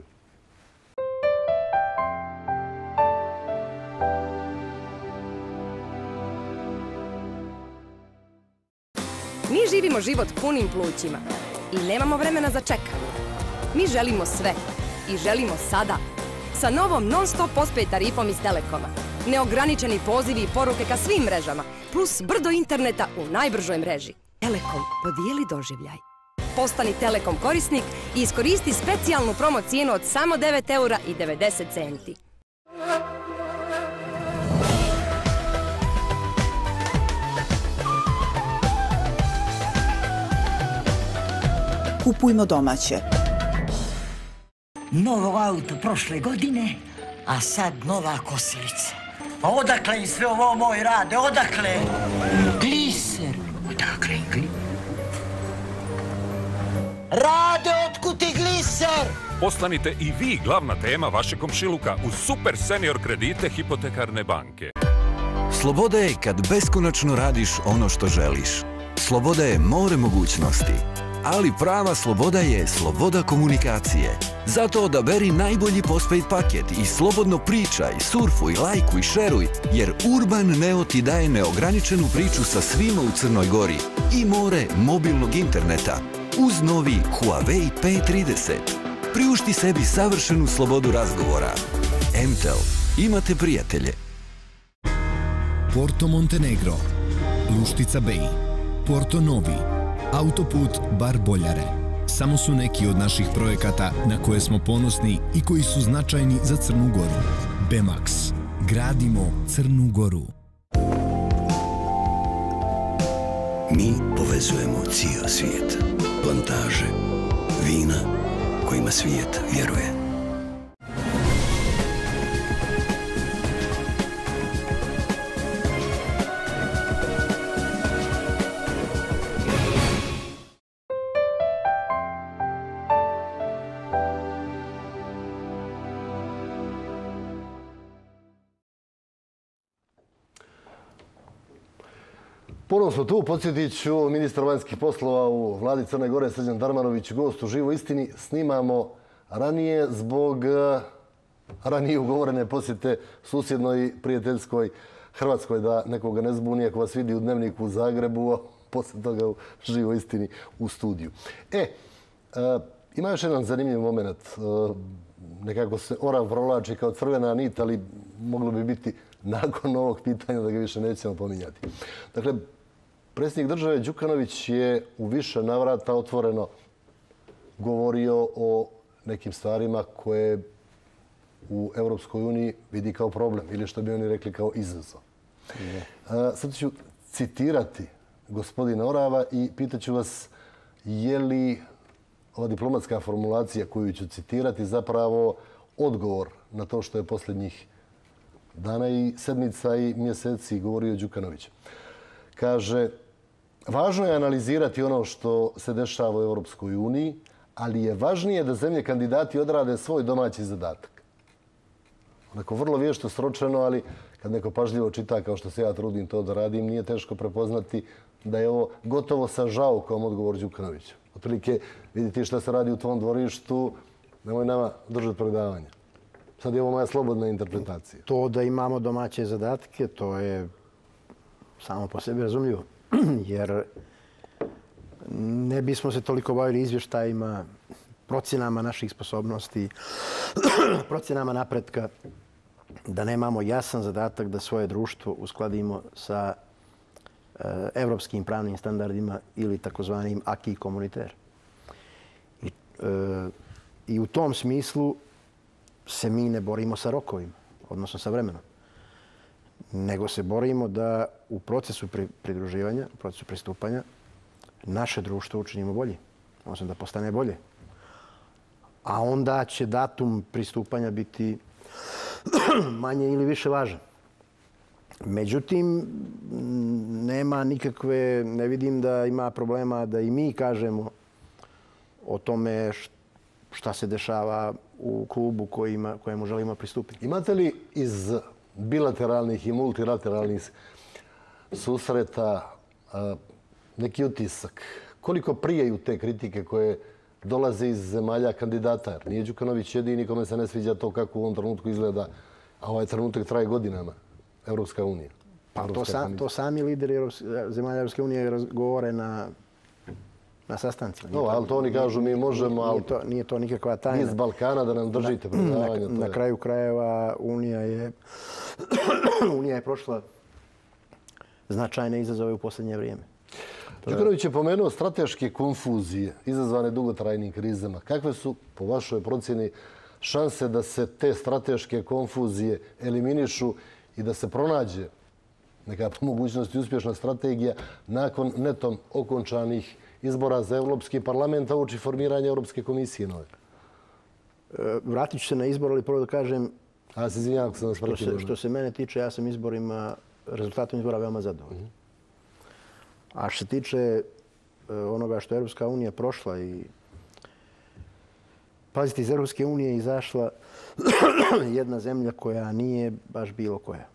Speaker 3: Mi živimo život punim plućima i nemamo vremena za čekanje. Mi želimo sve i želimo sada. Sa novom non-stop postpaid tarifom iz Telekoma. Neograničeni pozivi i poruke ka svim mrežama, plus brdo interneta u najbržoj mreži. Telekom, podijeli doživljaj. Postani Telekom korisnik i iskoristi specijalnu promo cijenu od samo 9,90 €.
Speaker 4: Kupujmo domaće.
Speaker 5: Novo auto prošle godine, a sad nova kosilica. A odakle im sve ovo moj rade? Odakle? Gliser. Odakle im gliser? Rade, otkud ti gliser?
Speaker 6: Postanite i vi glavna tema vašeg komšiluka uz super senior kredite Hipotekarne banke.
Speaker 7: Sloboda je kad beskonačno radiš ono što želiš. Sloboda je more mogućnosti. Ali prava sloboda je sloboda komunikacije. Zato odaberi najbolji postpaid paket i slobodno pričaj, surfuj, lajkuj, šeruj, jer Urban Neo ti daje neograničenu priču sa svima u Crnoj Gori i more mobilnog interneta uz novi Huawei P30. Priušti sebi savršenu slobodu razgovora. Mtel. Imate prijatelje.
Speaker 8: Porto Montenegro, Luštica Bay, Porto Novi, autoput Bar Boljare. Samo su neki od naših projekata na koje smo ponosni i koji su značajni za Crnu Goru. Bemax. Gradimo Crnu Goru.
Speaker 7: Mi povezujemo cijel svijet. Plantaže, vina kojima svijet vjeruje.
Speaker 1: Ponovno smo tu, podsjetit ću, ministar vanjskih poslova u vladi Crne Gore, Srđan Darmanović, gost u Živoj istini. Snimamo ranije zbog ranije ugovorene posjete susjednoj prijateljskoj Hrvatskoj, da nekoga ne zbuni ako vas vidi u Dnevniku u Zagrebu, a poslije toga u Živoj istini u studiju. Ima još jedan zanimljiv moment. Nekako se Orav provlači kao crvena nit, ali moglo bi biti nakon ovog pitanja da ga više nećemo pominjati. Dakle, predsjednik države Đukanović je u više navrata otvoreno govorio o nekim stvarima koje u Europskoj uniji vidi kao problem ili što bi oni rekli kao izazov. Sad ću citirati gospodina Orava i pitaću vas je li ova diplomatska formulacija koju ću citirati zapravo odgovor na to što je posljednjih dana i sedmica i mjeseci govorio Đukanović. Kaže, važno je analizirati ono što se dešava u Europskoj uniji, ali je važnije da zemlje kandidati odrade svoj domaći zadatak. Onako vrlo vješto sročeno, ali kad neko pažljivo čita kao što se ja trudim to da radim, nije teško prepoznati da je ovo gotovo sa žaukom odgovor Đukanovića. Otprilike, vidite šta se radi u tvom dvorištu, nemoj nama držati predavanja. Sad je ovo moja slobodna interpretacija.
Speaker 2: To da imamo domaće zadatke, to je samo po sebi razumljivo. Jer ne bismo se toliko bavili izvještajima procjenama naših sposobnosti, procjenama napretka, da nemamo jasan zadatak da svoje društvo uskladimo sa evropskim pravnim standardima ili takozvanim acquis communautaire. I u tom smislu se mi ne borimo sa rokovima, odnosno sa vremenom, nego se borimo da u procesu pridruživanja, u procesu pristupanja, naše društvo učinimo bolje, odnosno da postane bolje. A onda će datum pristupanja biti manje ili više važan. Međutim, nema nikakve, ne vidim da ima problema da i mi kažemo o tome šta se dešava u klubu kojemu želimo pristupiti.
Speaker 1: Imate li iz bilateralnih i multilateralnih susreta neki utisak? Koliko prijeju te kritike koje dolaze iz zemalja kandidata? Jer nije Đukanović jedini kome se ne sviđa to kako u ovom trenutku izgleda, a ovaj trenutak traje godinama, Evropska unija.
Speaker 2: Pa to sami lideri zemalja Evropske unije govore na sastancima.
Speaker 1: No, ali to oni kažu mi možemo, ali
Speaker 2: nije to nikakva tajna.
Speaker 1: iz Balkana da nam držite predavanja.
Speaker 2: Na kraju krajeva Unija je prošla značajne izazove u posljednje vrijeme.
Speaker 1: Đukanović je pomenuo strateške konfuzije izazvane dugotrajnim krizama. Kakve su, po vašoj procjeni, šanse da se te strateške konfuzije eliminišu i da se pronađe neka po mogućnosti uspješna strategija nakon netom okončanih izbora za Europski parlament, a uoči formiranja Europske komisije nove?
Speaker 2: Vratit ću se na izbor, ali prvo da kažem...
Speaker 1: Izvinjavam ako sam vas pratio.
Speaker 2: Što se mene tiče, ja sam rezultatom izbora veoma zadovoljan. A što se tiče onoga što je Europska unija prošla i... Pazite, iz Europske unije izašla jedna zemlja koja nije baš bilo koja.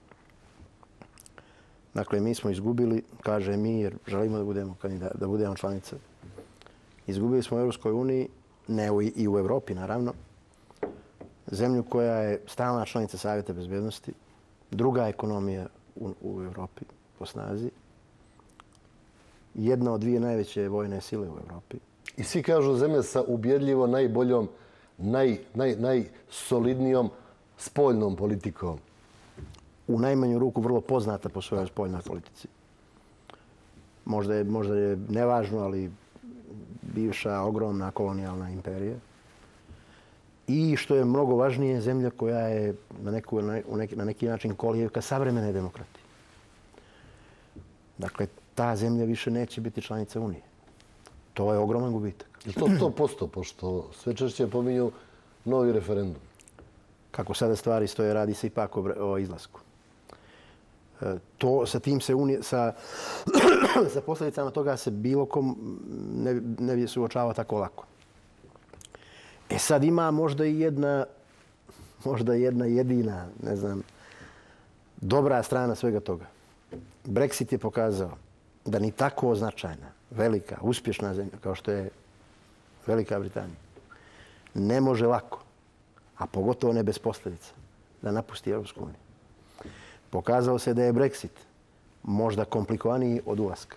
Speaker 2: Dakle, mi smo izgubili, kaže mi, jer želimo da budemo članica. Izgubili smo u Europskoj uniji, ne i u Evropi, naravno, zemlju koja je stalna članica Savjeta bezbjednosti, druga ekonomija u Evropi po snazi, jedna od dvije najveće vojne sile u Evropi.
Speaker 1: I svi kažu zemlja sa ubjedljivo najboljom, najsolidnijom spoljnom politikom.
Speaker 2: U najmanju ruku vrlo poznata po svojoj spoljnoj politici. Možda je nevažno, ali bivša ogromna kolonijalna imperija. I što je mnogo važnije, zemlja koja je na neki način kolijevka savremene demokratije. Dakle, ta zemlja više neće biti članica Unije. To je ogroman gubitak.
Speaker 1: I to 100%, pošto sve češće pominju novi referendum.
Speaker 2: Kako sada stvari stoje, radi se ipak o izlasku. Sa tim se sa posljedicama toga se bilo kom ne bi suočavao tako lako. Sad ima možda jedna jedina, ne znam, dobra strana svega toga. Brexit je pokazao da ni tako značajna, velika, uspješna zemlja kao što je Velika Britanija ne može lako, a pogotovo ne bez posljedica, da napusti Europsku uniju. Pokazalo se da je Brexit možda komplikovaniji od ulaska.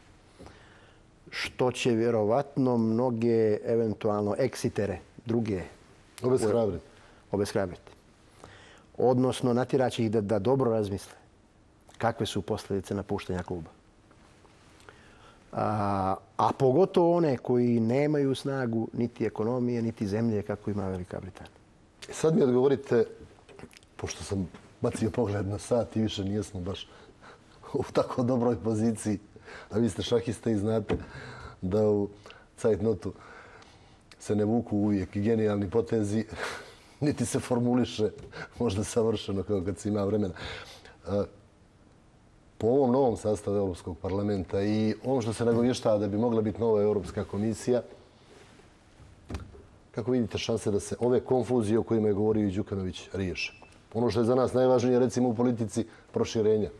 Speaker 2: Što će vjerovatno mnoge eventualno eksitere, druge, obeshrabriti. Odnosno, natjeraće ih da dobro razmisle kakve su posljedice napuštanja kluba. A pogotovo one koji nemaju snagu niti ekonomije, niti zemlje kako ima Velika Britanija.
Speaker 1: Sad mi odgovorite, pošto sam bacio pogled na sat i više nijesmo baš u tako dobroj poziciji, a vi ste šahiste i znate da u cajtnotu se ne vuku uvijek genijalni potezi, niti se formuliše možda savršeno kao kad se ima vremena. Po ovom novom sastavu Europskog parlamenta i ono što se nagovještava da bi mogla biti nova Europska komisija, kako vidite šanse da se ove konfuzije o kojima je govorio i Đukanović riješe? Ono što je za nas najvažnije, recimo u politici, proširenja.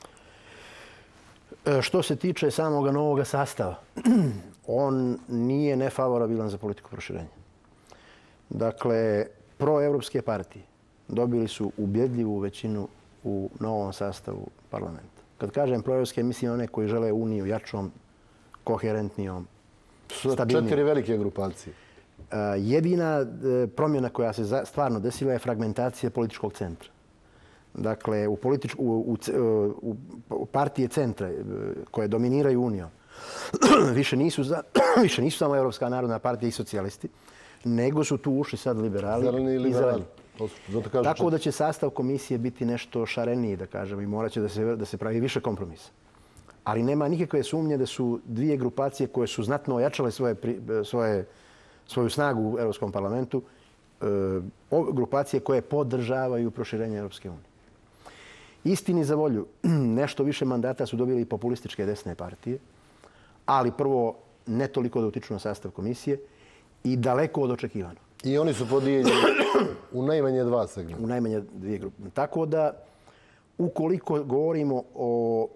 Speaker 2: Što se tiče samog novog sastava, on nije nefavorabilan za politiku proširenja. Dakle, proevropske partije dobili su ubjedljivu većinu u novom sastavu parlamenta. Kad kažem proevropske, mislim one koji žele uniju jačom, koherentnijom, stabilnijom.
Speaker 1: 4 velike grupacije.
Speaker 2: Jedina promjena koja se stvarno desila je fragmentacija političkog centra. Dakle, u partije centra koje dominiraju Unijom više nisu samo Europska narodna partija i socijalisti, nego su tu ušli sad liberali i zeleni. Tako da će sastav komisije biti nešto šareniji, da kažem, i morat će da se pravi više kompromisa. Ali nema nikakve sumnje da su dvije grupacije koje su znatno ojačale svoju snagu u Europskom parlamentu, grupacije koje podržavaju proširenje Europske unije. Istini za volju, nešto više mandata su dobili populističke desne partije, ali prvo ne toliko da utiču na sastav komisije i daleko od očekivano.
Speaker 1: I oni su podijeljeni u najmanje dva segmenta.
Speaker 2: U najmanje dvije grupe. Tako da, ukoliko govorimo o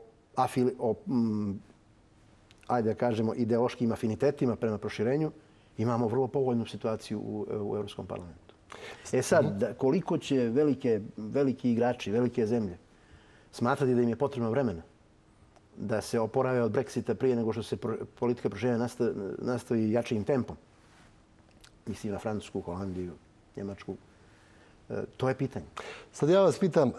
Speaker 2: ajde da kažemo, ideološkim afinitetima prema proširenju, imamo vrlo povoljnu situaciju u Europskom parlamentu. Sad, koliko će veliki igrači, velike zemlje smatrati da im je potrebno vremena da se oporave od Brexita prije nego što se politika proširenja nastavi jačim tempom, mislim na Francusku, Holandiju, Njemačku, to je pitanje.
Speaker 1: Sad ja vas pitam...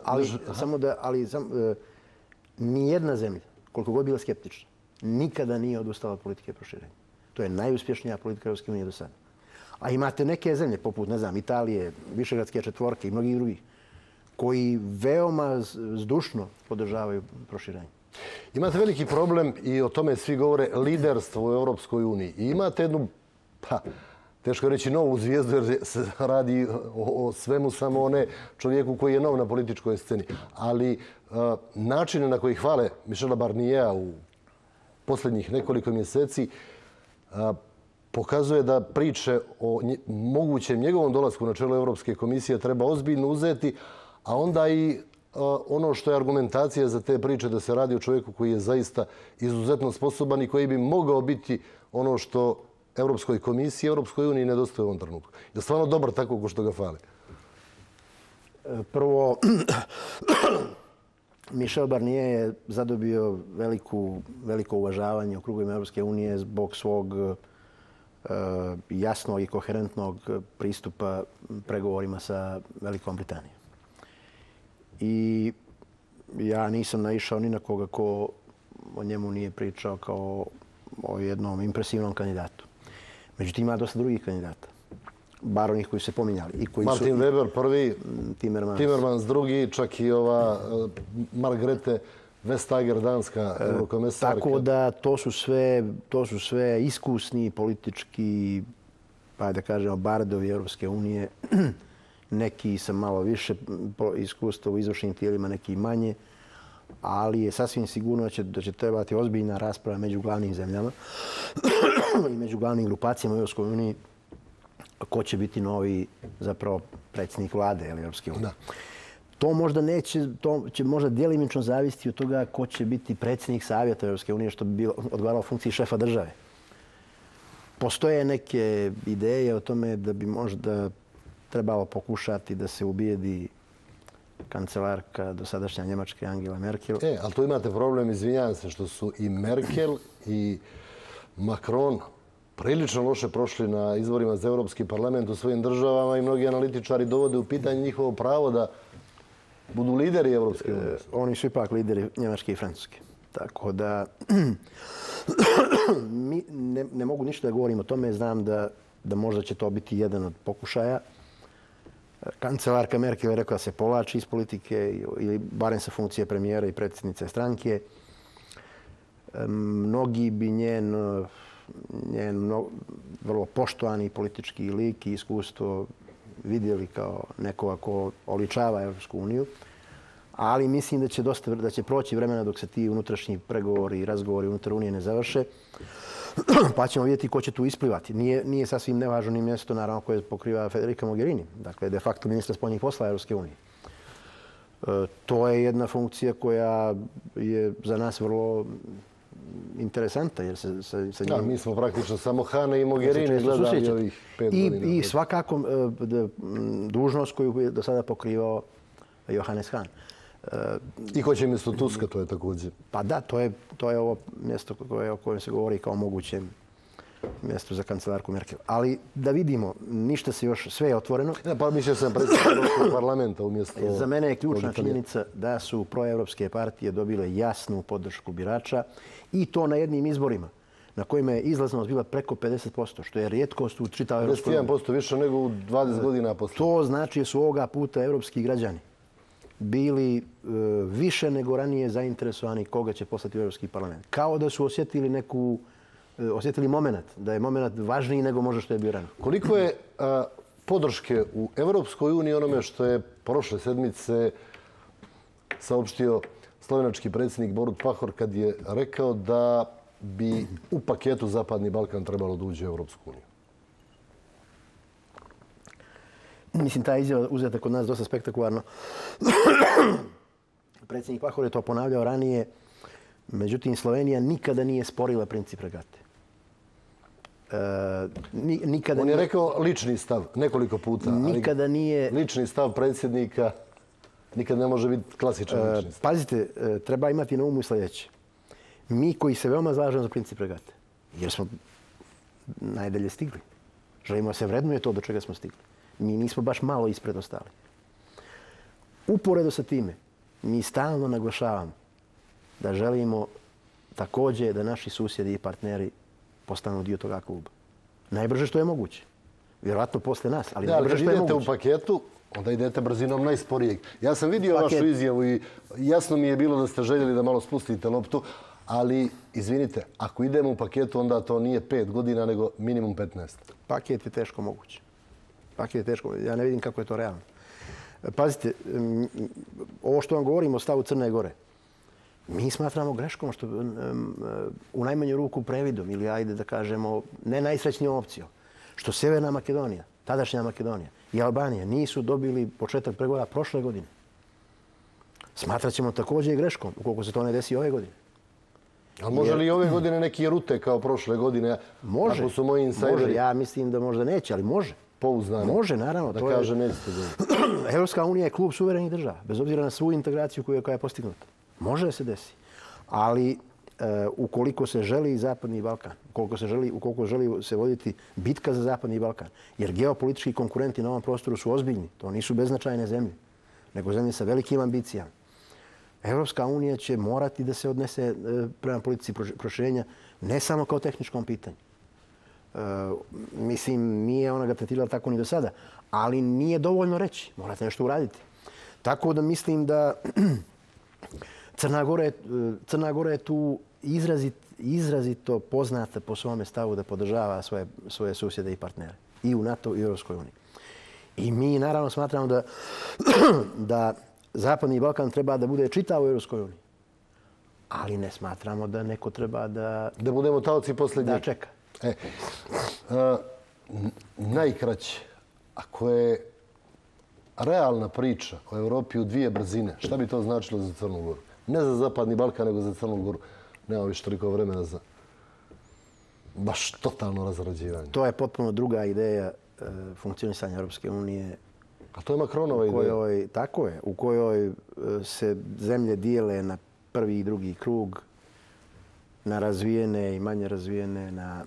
Speaker 2: Nijedna zemlja, koliko god bila skeptična, nikada nije odustala od politike proširenja. To je najuspješnija politika Europske unije do sada. A imate neke zemlje, poput, ne znam, Italije, Višegradske četvorke i mnogih drugih, koji veoma zdušno podržavaju proširenje.
Speaker 1: Imate veliki problem i o tome svi govore, liderstvo u Europskoj uniji. I imate jednu, teško je reći novu zvijezdu jer se radi o svemu, samo ne čovjeku koji je nov na političkoj sceni. Ali načine na koji hvale Michela Barniera u posljednjih nekoliko mjeseci pokazuje da priče o mogućem njegovom dolasku na čelo Europske komisije treba ozbiljno uzeti, a onda i ono što je argumentacija za te priče da se radi o čovjeku koji je zaista izuzetno sposoban i koji bi mogao biti ono što Europskoj komisiji i Europskoj uniji nedostaje u ovom trenutku. Je stvarno dobar tako ko što ga fali?
Speaker 2: Prvo, Michel Barnier je zadobio veliko uvažavanje u krugovima Europske unije zbog svog jasnog i koherentnog pristupa pregovorima sa Velikom Britanijom. I ja nisam naišao ni na koga ko o njemu nije pričao kao o jednom impresivnom kandidatu. Međutim, ima dosta drugih kandidata. Bar onih koji su se pominjali.
Speaker 1: Martin Weber prvi, Timmermans drugi, čak i ova Margrethe Vestager, danska eurokomesarka.
Speaker 2: Tako da to su sve iskusni politički, pa da kažemo, bardovi Europske unije. Neki sa malo više iskustva u izvršnim tijelima, neki manje. Ali je sasvim sigurno da će trebati ozbiljna rasprava među glavnim zemljama i među glavnim grupacijama u Europskoj uniji ko će biti novi zapravo predsjednik vlade Europske unije. To možda to će možda djelimično zavisiti od toga ko će biti predsjednik savjeta Europske unije, što bi odgovaralo funkciji šefa države. Postoje neke ideje o tome da bi možda trebalo pokušati da se ubijedi kancelarka dosadašnja Njemačke Angela Merkel.
Speaker 1: Ali tu imate problem, izvinjavam se, što su i Merkel i Macron prilično loše prošli na izborima za Europski parlament u svojim državama i mnogi analitičari dovode u pitanje njihovo pravo da budu lideri Europske unije.
Speaker 2: Oni su ipak lideri Njemačke i Francuske. Tako da ne mogu ništa da govorim o tome. Znam da možda će to biti jedan od pokušaja. Kancelarka Merkel je rekla da se povlači iz politike ili barem sa funkcije premijera i predsjednice stranke. Mnogi bi njen vrlo poštovani politički lik i iskustvo vidjeli kao nekoga ko oličava Europsku uniju. Ali mislim da će proći vremena dok se ti unutrašnji pregovori i razgovori unutar Unije ne završe. Pa ćemo vidjeti ko će tu isplivati. Nije sasvim nevažno ni mjesto, naravno, koje pokriva Federica Mogherini. Dakle, de facto ministra spoljnih poslova Europske unije. To je jedna funkcija koja je za nas vrlo interesanta. Jer sa njim...
Speaker 1: mi smo praktično samo Hane i Mogherini gledali ovih 5 godina.
Speaker 2: I svakako dužnost koju je do sada pokrivao Johannes Hahn.
Speaker 1: I ko će mjesto Tuska, to je također.
Speaker 2: Pa da, to je ovo mjesto o kojem se govori kao mogućem mjesto za kancelarku Merkel. Ali da vidimo, ništa se još, sve je otvoreno.
Speaker 1: Pa mislio sam predsjednik Europskog parlamenta umjesto...
Speaker 2: Za mene je ključna činjenica da su proevropske partije dobile jasnu podršku birača i to na jednim izborima na kojima je izlaznost bila preko 50%, što je rijetkost u čitavoj Europskoj uniji.
Speaker 1: 51% više nego u 20 godina poslije.
Speaker 2: To znači da su ovoga puta evropski građani bili više nego ranije zainteresovani koga će poslati u Europski parlament. Kao da su osjetili moment, da je moment važniji nego možda što je bio ranije.
Speaker 1: Koliko je podrške u Europskoj uniji onome što je prošle sedmice saopštio slovenački predsjednik Borut Pahor kad je rekao da bi u paketu Zapadni Balkan trebalo da uđe u Europsku uniju?
Speaker 2: Mislim, ta izjava uzeta kod nas dosta spektakularno. Predsjednik Pahor je to ponavljao ranije. Međutim, Slovenija nikada nije sporila princip regate.
Speaker 1: On je rekao lični stav nekoliko puta.
Speaker 2: Nikada nije...
Speaker 1: Lični stav predsjednika nikad ne može biti klasičan lični stav.
Speaker 2: Pazite, treba imati na umu i sljedeće. Mi koji se veoma zalažemo za princip regate, jer smo najdalje stigli. Želimo se vrednuje to do čega smo stigli. Mi nismo baš malo ispred ostali. Uporedo sa time, mi stalno naglašavamo da želimo također da naši susjedi i partneri postanu dio toga kluba. Najbrže što je moguće. Vjerojatno posle nas, ali najbrže što je moguće.
Speaker 1: Kad idete u paketu, onda idete brzinom najsporijeg. Ja sam vidio vašu izjavu i jasno mi je bilo da ste željeli da malo spustite loptu, ali izvinite, ako idemo u paketu, onda to nije 5 godina, nego minimum 15.
Speaker 2: Paket je teško moguće. Paket je teško. Ja ne vidim kako je to realno. Pazite, ovo što vam govorimo o stavu Crne Gore, mi smatramo greškom što u najmanju ruku previdom ili ajde da kažemo ne najsrećnijom opcijom, što Sjeverna Makedonija, tadašnja Makedonija i Albanija nisu dobili početak pregovora prošle godine. Smatrat ćemo također i greškom ukoliko se to ne desi ove godine.
Speaker 1: A može li ove godine neki rute kao prošle godine?
Speaker 2: Može,
Speaker 1: ako su moji insajderi...
Speaker 2: može. Ja mislim da možda neće, ali može.
Speaker 1: Pouzdano.
Speaker 2: Može, naravno.
Speaker 1: Da kaže nećete dobiti.
Speaker 2: Europska unija je klub suverenih država, bez obzira na svu integraciju koja je postignuta. Može da se desi. Ali ukoliko se želi Zapadni Balkan, ukoliko želi se voditi bitka za Zapadni Balkan, jer geopolitički konkurenti na ovom prostoru su ozbiljni, to nisu beznačajne zemlje, nego zemlje sa velikim ambicijama. Europska unija će morati da se odnese prema politici proširenja ne samo kao tehničkom pitanju. Mislim, nije ona ga tretirala tako ni do sada, ali nije dovoljno reći. Morate nešto uraditi. Tako da mislim da Crna Gora je tu izrazito poznata po svome stavu da podržava svoje susjede i partnere. I u NATO i u Europskoj uniji. I mi naravno smatramo da Zapadni Balkan treba da bude čitav u Europskoj uniji. Ali ne smatramo da neko treba da
Speaker 1: budemo taoci posljednjeg.
Speaker 2: Da čeka.
Speaker 1: Najkraće, ako je realna priča o Europi u 2 brzine, šta bi to značilo za Crnu Goru? Ne za Zapadni Balkan, nego za Crnu Goru. Nema više toliko vremena za baš totalno razrađivanje.
Speaker 2: To je potpuno druga ideja funkcionisanja Europske unije.
Speaker 1: A to je Macronova ideja.
Speaker 2: Tako je, u kojoj se zemlje dijele na prvi i drugi krug, na razvijene i manje razvijene, na...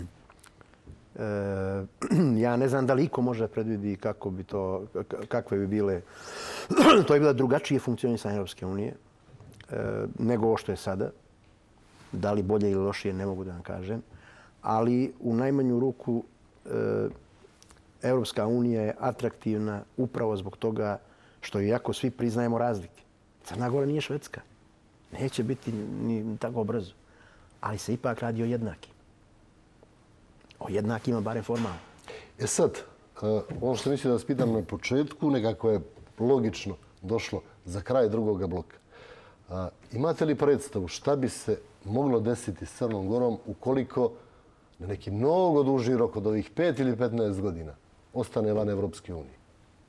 Speaker 2: Ja ne znam da li iko može predvidi kakve bi bile... To je bila drugačije funkcionisanje Europske unije nego ovo što je sada. Da li bolje ili lošije, ne mogu da vam kažem. Ali u najmanju ruku Europska unija je atraktivna upravo zbog toga što iako svi priznajemo razlike. Crna Gora nije Švedska. Neće biti ni tako brzo. Ali se ipak radi o jednakim. O jednakima, barem formalno.
Speaker 1: Sad, ono što mislim da vas pitam na početku, nekako je logično došlo za kraj drugoga bloka. Imate li predstavu šta bi se moglo desiti s Crnom Gorom ukoliko na neki mnogo duži rok od ovih 5 ili 15 godina ostane van Evropske unije?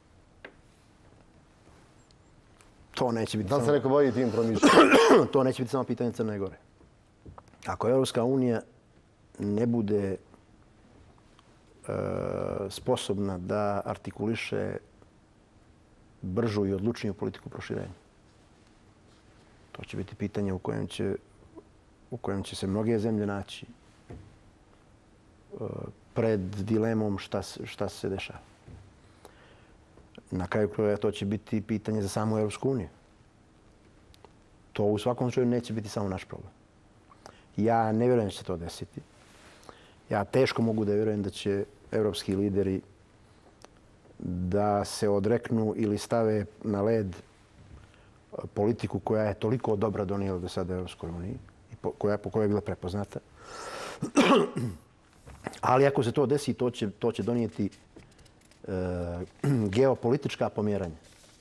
Speaker 2: To neće biti...
Speaker 1: Da li se neko bavi tim promišljanjem?
Speaker 2: To neće biti samo pitanje Crne Gore. Ako Evropska unija ne bude sposobna da artikuliše bržu i odlučniju politiku proširenja, to će biti pitanje u kojem će se mnoge zemlje naći pred dilemom šta se dešava. Na kraju krajeva to će biti pitanje za samu Europsku uniju. To u svakom slučaju neće biti samo naš problem. Ja ne vjerujem da će se to desiti. Ja teško mogu da vjerujem da će evropski lideri da se odreknu ili stave na led politiku koja je toliko dobra donijela do sada Europskoj uniji i po kojoj je bila prepoznata. Ali ako se to desi, to će donijeti geopolitička pomjeranja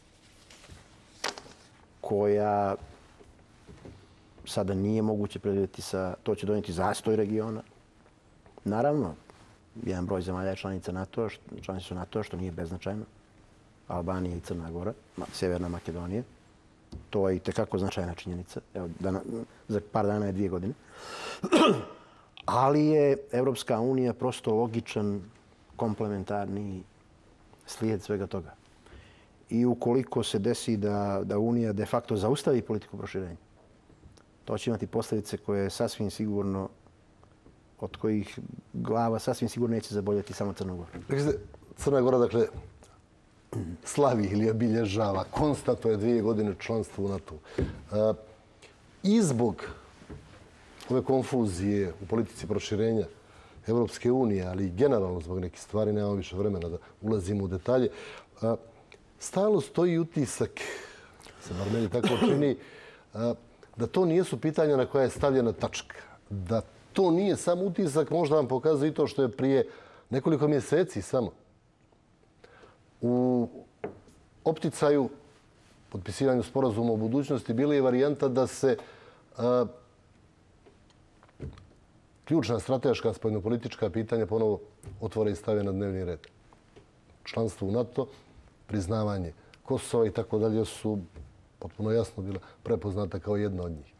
Speaker 2: koja sada nije moguće predvidjeti to će donijeti zastoj regiona. Naravno, jedan broj zemalja je članice su NATO, što nije beznačajno. Albanija i Crna Gora, Sjeverna Makedonija. To je itekako značajna činjenica. Evo, za par dana je 2 godine. Ali je Evropska unija prosto logičan, komplementarni slijed svega toga. I ukoliko se desi da Unija de facto zaustavi politiku proširenja, to će imati posljedice koje sasvim sigurno, od kojih glava sasvim sigurno neće zaboljeti samo Crna Gora.
Speaker 1: Crna Gora, dakle, slavi ili obilježava, konstatuje 2 godine članstva u NATO. I zbog ove konfuzije u politici proširenja Evropske unije, ali i generalno zbog nekih stvari, nemamo više vremena da ulazimo u detalje, stalno stoji utisak, se bar meni tako čini, da to nijesu pitanja na koja je stavljena tačka. Da to nije samo utisak, možda vam pokazuje i to što je prije nekoliko mjeseci samo u opticaju potpisivanju sporazuma o budućnosti bila je varijanta da se ključna strateška spoljnopolitička pitanja ponovo otvore i stave na dnevni red. Članstvo u NATO, priznavanje Kosova i tako dalje su potpuno jasno bila prepoznata kao jedna od njih.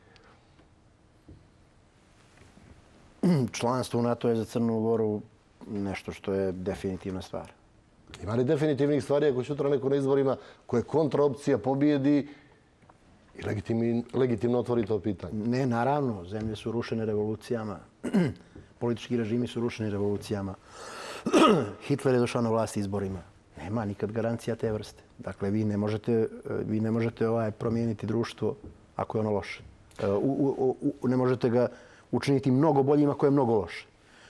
Speaker 2: Članstvo u NATO je za Crnu Goru nešto što je definitivna stvar.
Speaker 1: Ima li definitivnih stvari ako sutra neko na izborima koje kontraopcija pobijedi i legitimno otvori to pitanje?
Speaker 2: Ne, naravno. Zemlje su rušene revolucijama. Politički režimi su rušeni revolucijama. Hitler je došao na vlast izborima. Nema nikad garancija te vrste. Dakle, vi ne možete promijeniti društvo ako je ono loše. Ne možete ga učiniti mnogo boljim ako je mnogo loše.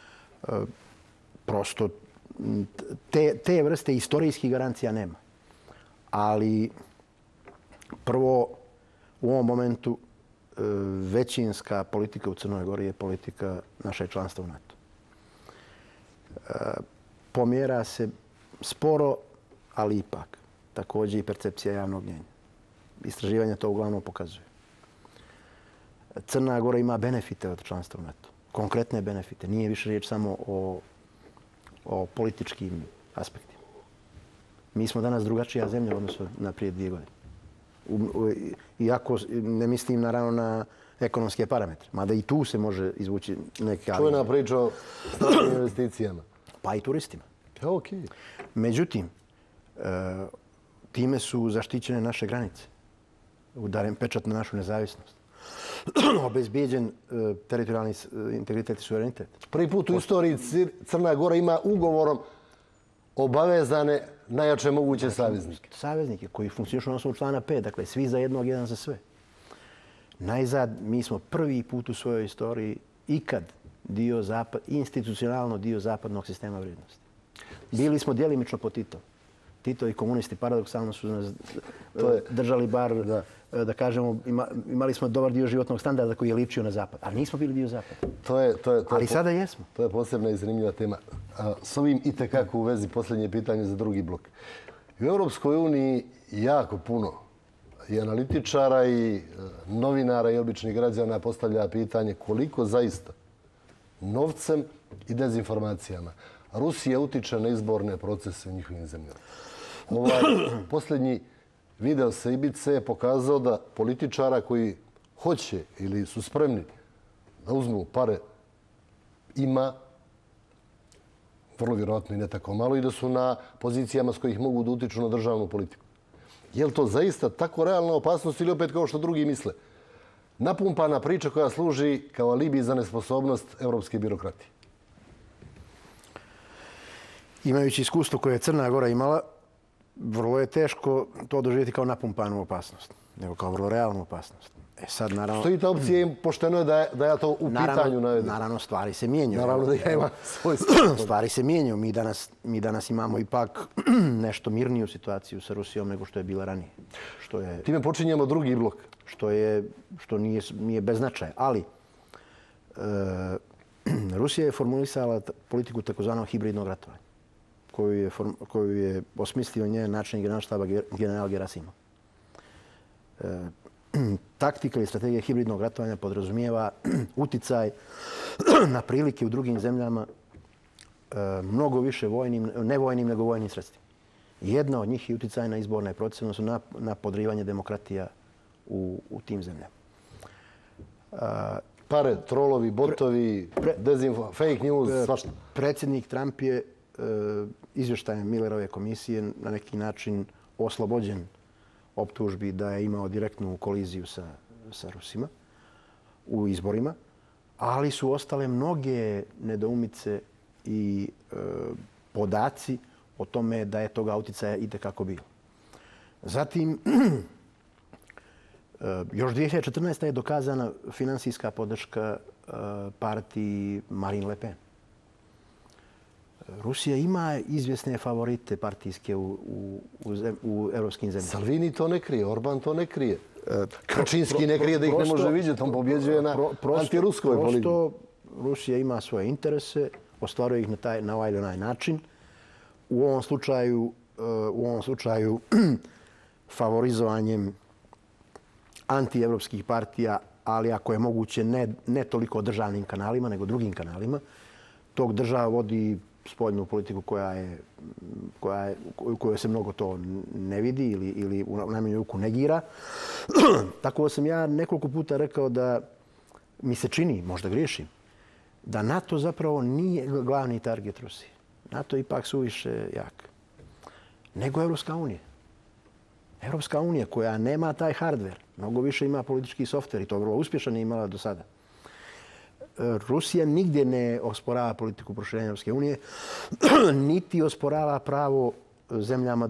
Speaker 2: Prosto te vrste istorijskih garancija nema. Ali prvo, u ovom momentu većinska politika u Crnoj Gori je politika naše članstva u NATO. Pomjera se sporo, ali ipak. Također i percepcija javnog mnjenja. Istraživanja to uglavnom pokazuju. Crna Gora ima benefite od članstva u NATO. Konkretne benefite. Nije više riječ samo o političkim aspektima. Mi smo danas drugačija zemlja u odnosu na prije 2 godine. Iako ne mislim naravno na ekonomske parametre. Mada i tu se može izvući neke...
Speaker 1: Čuvena priča o stranim investicijama.
Speaker 2: Pa i turistima.
Speaker 1: Okej.
Speaker 2: Međutim, time su zaštićene naše granice. Udaren pečat na našu nezavisnost. Obezbijeđen teritorijalni integritet i suverenitet.
Speaker 1: Prvi put u istoriji Crna Gora ima ugovorom obavezane najjače moguće saveznike.
Speaker 2: Saveznike koji funkcionišu na osnovu člana 5. Dakle, svi za jednog, jedan za sve. Najzad, mi smo prvi put u svojoj istoriji ikad institucionalno dio zapadnog sistema vrijednosti. Bili smo djelimično po Tito. Tito i komunisti paradoksalno su nas držali bar, da kažemo, imali smo dobar dio životnog standarda koji je ličio na zapad. Ali nismo bili dio zapada. Ali sada jesmo.
Speaker 1: To je posebna i zanimljiva tema. S ovim itekako u vezi posljednje pitanje za drugi blok. U Europskoj uniji jako puno i analitičara i novinara i običnih građana postavlja pitanje koliko zaista novcem i dezinformacijama Rusija utiče na izborne procese u njihovim zemljama. Posljednji video sa Ibice je pokazao da političara koji hoće ili su spremni da uzmu pare ima vrlo vjerojatno i ne tako malo i da su na pozicijama s kojih mogu da utiču na državnu politiku. Je li to zaista tako realna opasnost ili opet kao što drugi misle? Napumpana priča koja služi kao alibi za nesposobnost evropske birokratije.
Speaker 2: Imajući iskustvo koje je Crna Gora imala, vrlo je teško to doživjeti kao napumpanu opasnost, nego kao vrlo realnu opasnost. Sad, naravno...
Speaker 1: Stoji ta opcija i pošteno je da ja to u pitanju navedem.
Speaker 2: Naravno, stvari se mijenjaju.
Speaker 1: Naravno da ja imam svoj stav.
Speaker 2: Stvari se mijenjaju. Mi danas imamo ipak nešto mirniju situaciju sa Rusijom nego što je bila ranije.
Speaker 1: Time počinjemo drugi blok.
Speaker 2: Što nije bez značaja. Ali Rusija je formulisala politiku takozvanog hibridnog ratovanja, koju je osmislio njen načelnik generalštaba general Gerasimov. Taktika ili strategija hibridnog ratovanja podrazumijeva uticaj na prilike u drugim zemljama mnogo više ne vojnim nego vojnim sredstvima. Jedna od njih je uticaj na izborne procese, odnosno na podrivanje demokratija u tim zemljama.
Speaker 1: Pare, trolovi, botovi, fake news, svašta.
Speaker 2: Predsjednik Trump je izvještajem Millerove komisije na neki način oslobođen optužbi da je imao direktnu koliziju sa Rusima u izborima, ali su ostale mnoge nedoumice i podaci o tome da je toga uticaja itekako bilo. Zatim, još 2014. je dokazana finansijska podrška partiji Marine Le Pen. Rusija ima izvjesne favorite partijske u evropskim zemljama.
Speaker 1: Salvini to ne krije, Orban to ne krije. Kačinski ne krije da ih ne može vidjeti, on pobjeđuje na antiruskoj politici.
Speaker 2: Prosto Rusija ima svoje interese, ostvaruje ih na ovaj ili onaj način. U ovom slučaju favorizovanjem antievropskih partija, ali ako je moguće ne toliko državnim kanalima, nego drugim kanalima. Tog država vodi spoljnu politiku u kojoj se mnogo to ne vidi ili u najmanju ruku negira. Tako da sam ja nekoliko puta rekao da mi se čini, možda griješim, da NATO zapravo nije glavni target Rusije. NATO je ipak suviše jak. Nego Evropska unija. Evropska unija koja nema taj hardware, mnogo više ima politički softver i to vrlo uspješan je imala do sada. Rusija nigdje ne osporava politiku proširenja Evropske unije, niti osporava pravo zemljama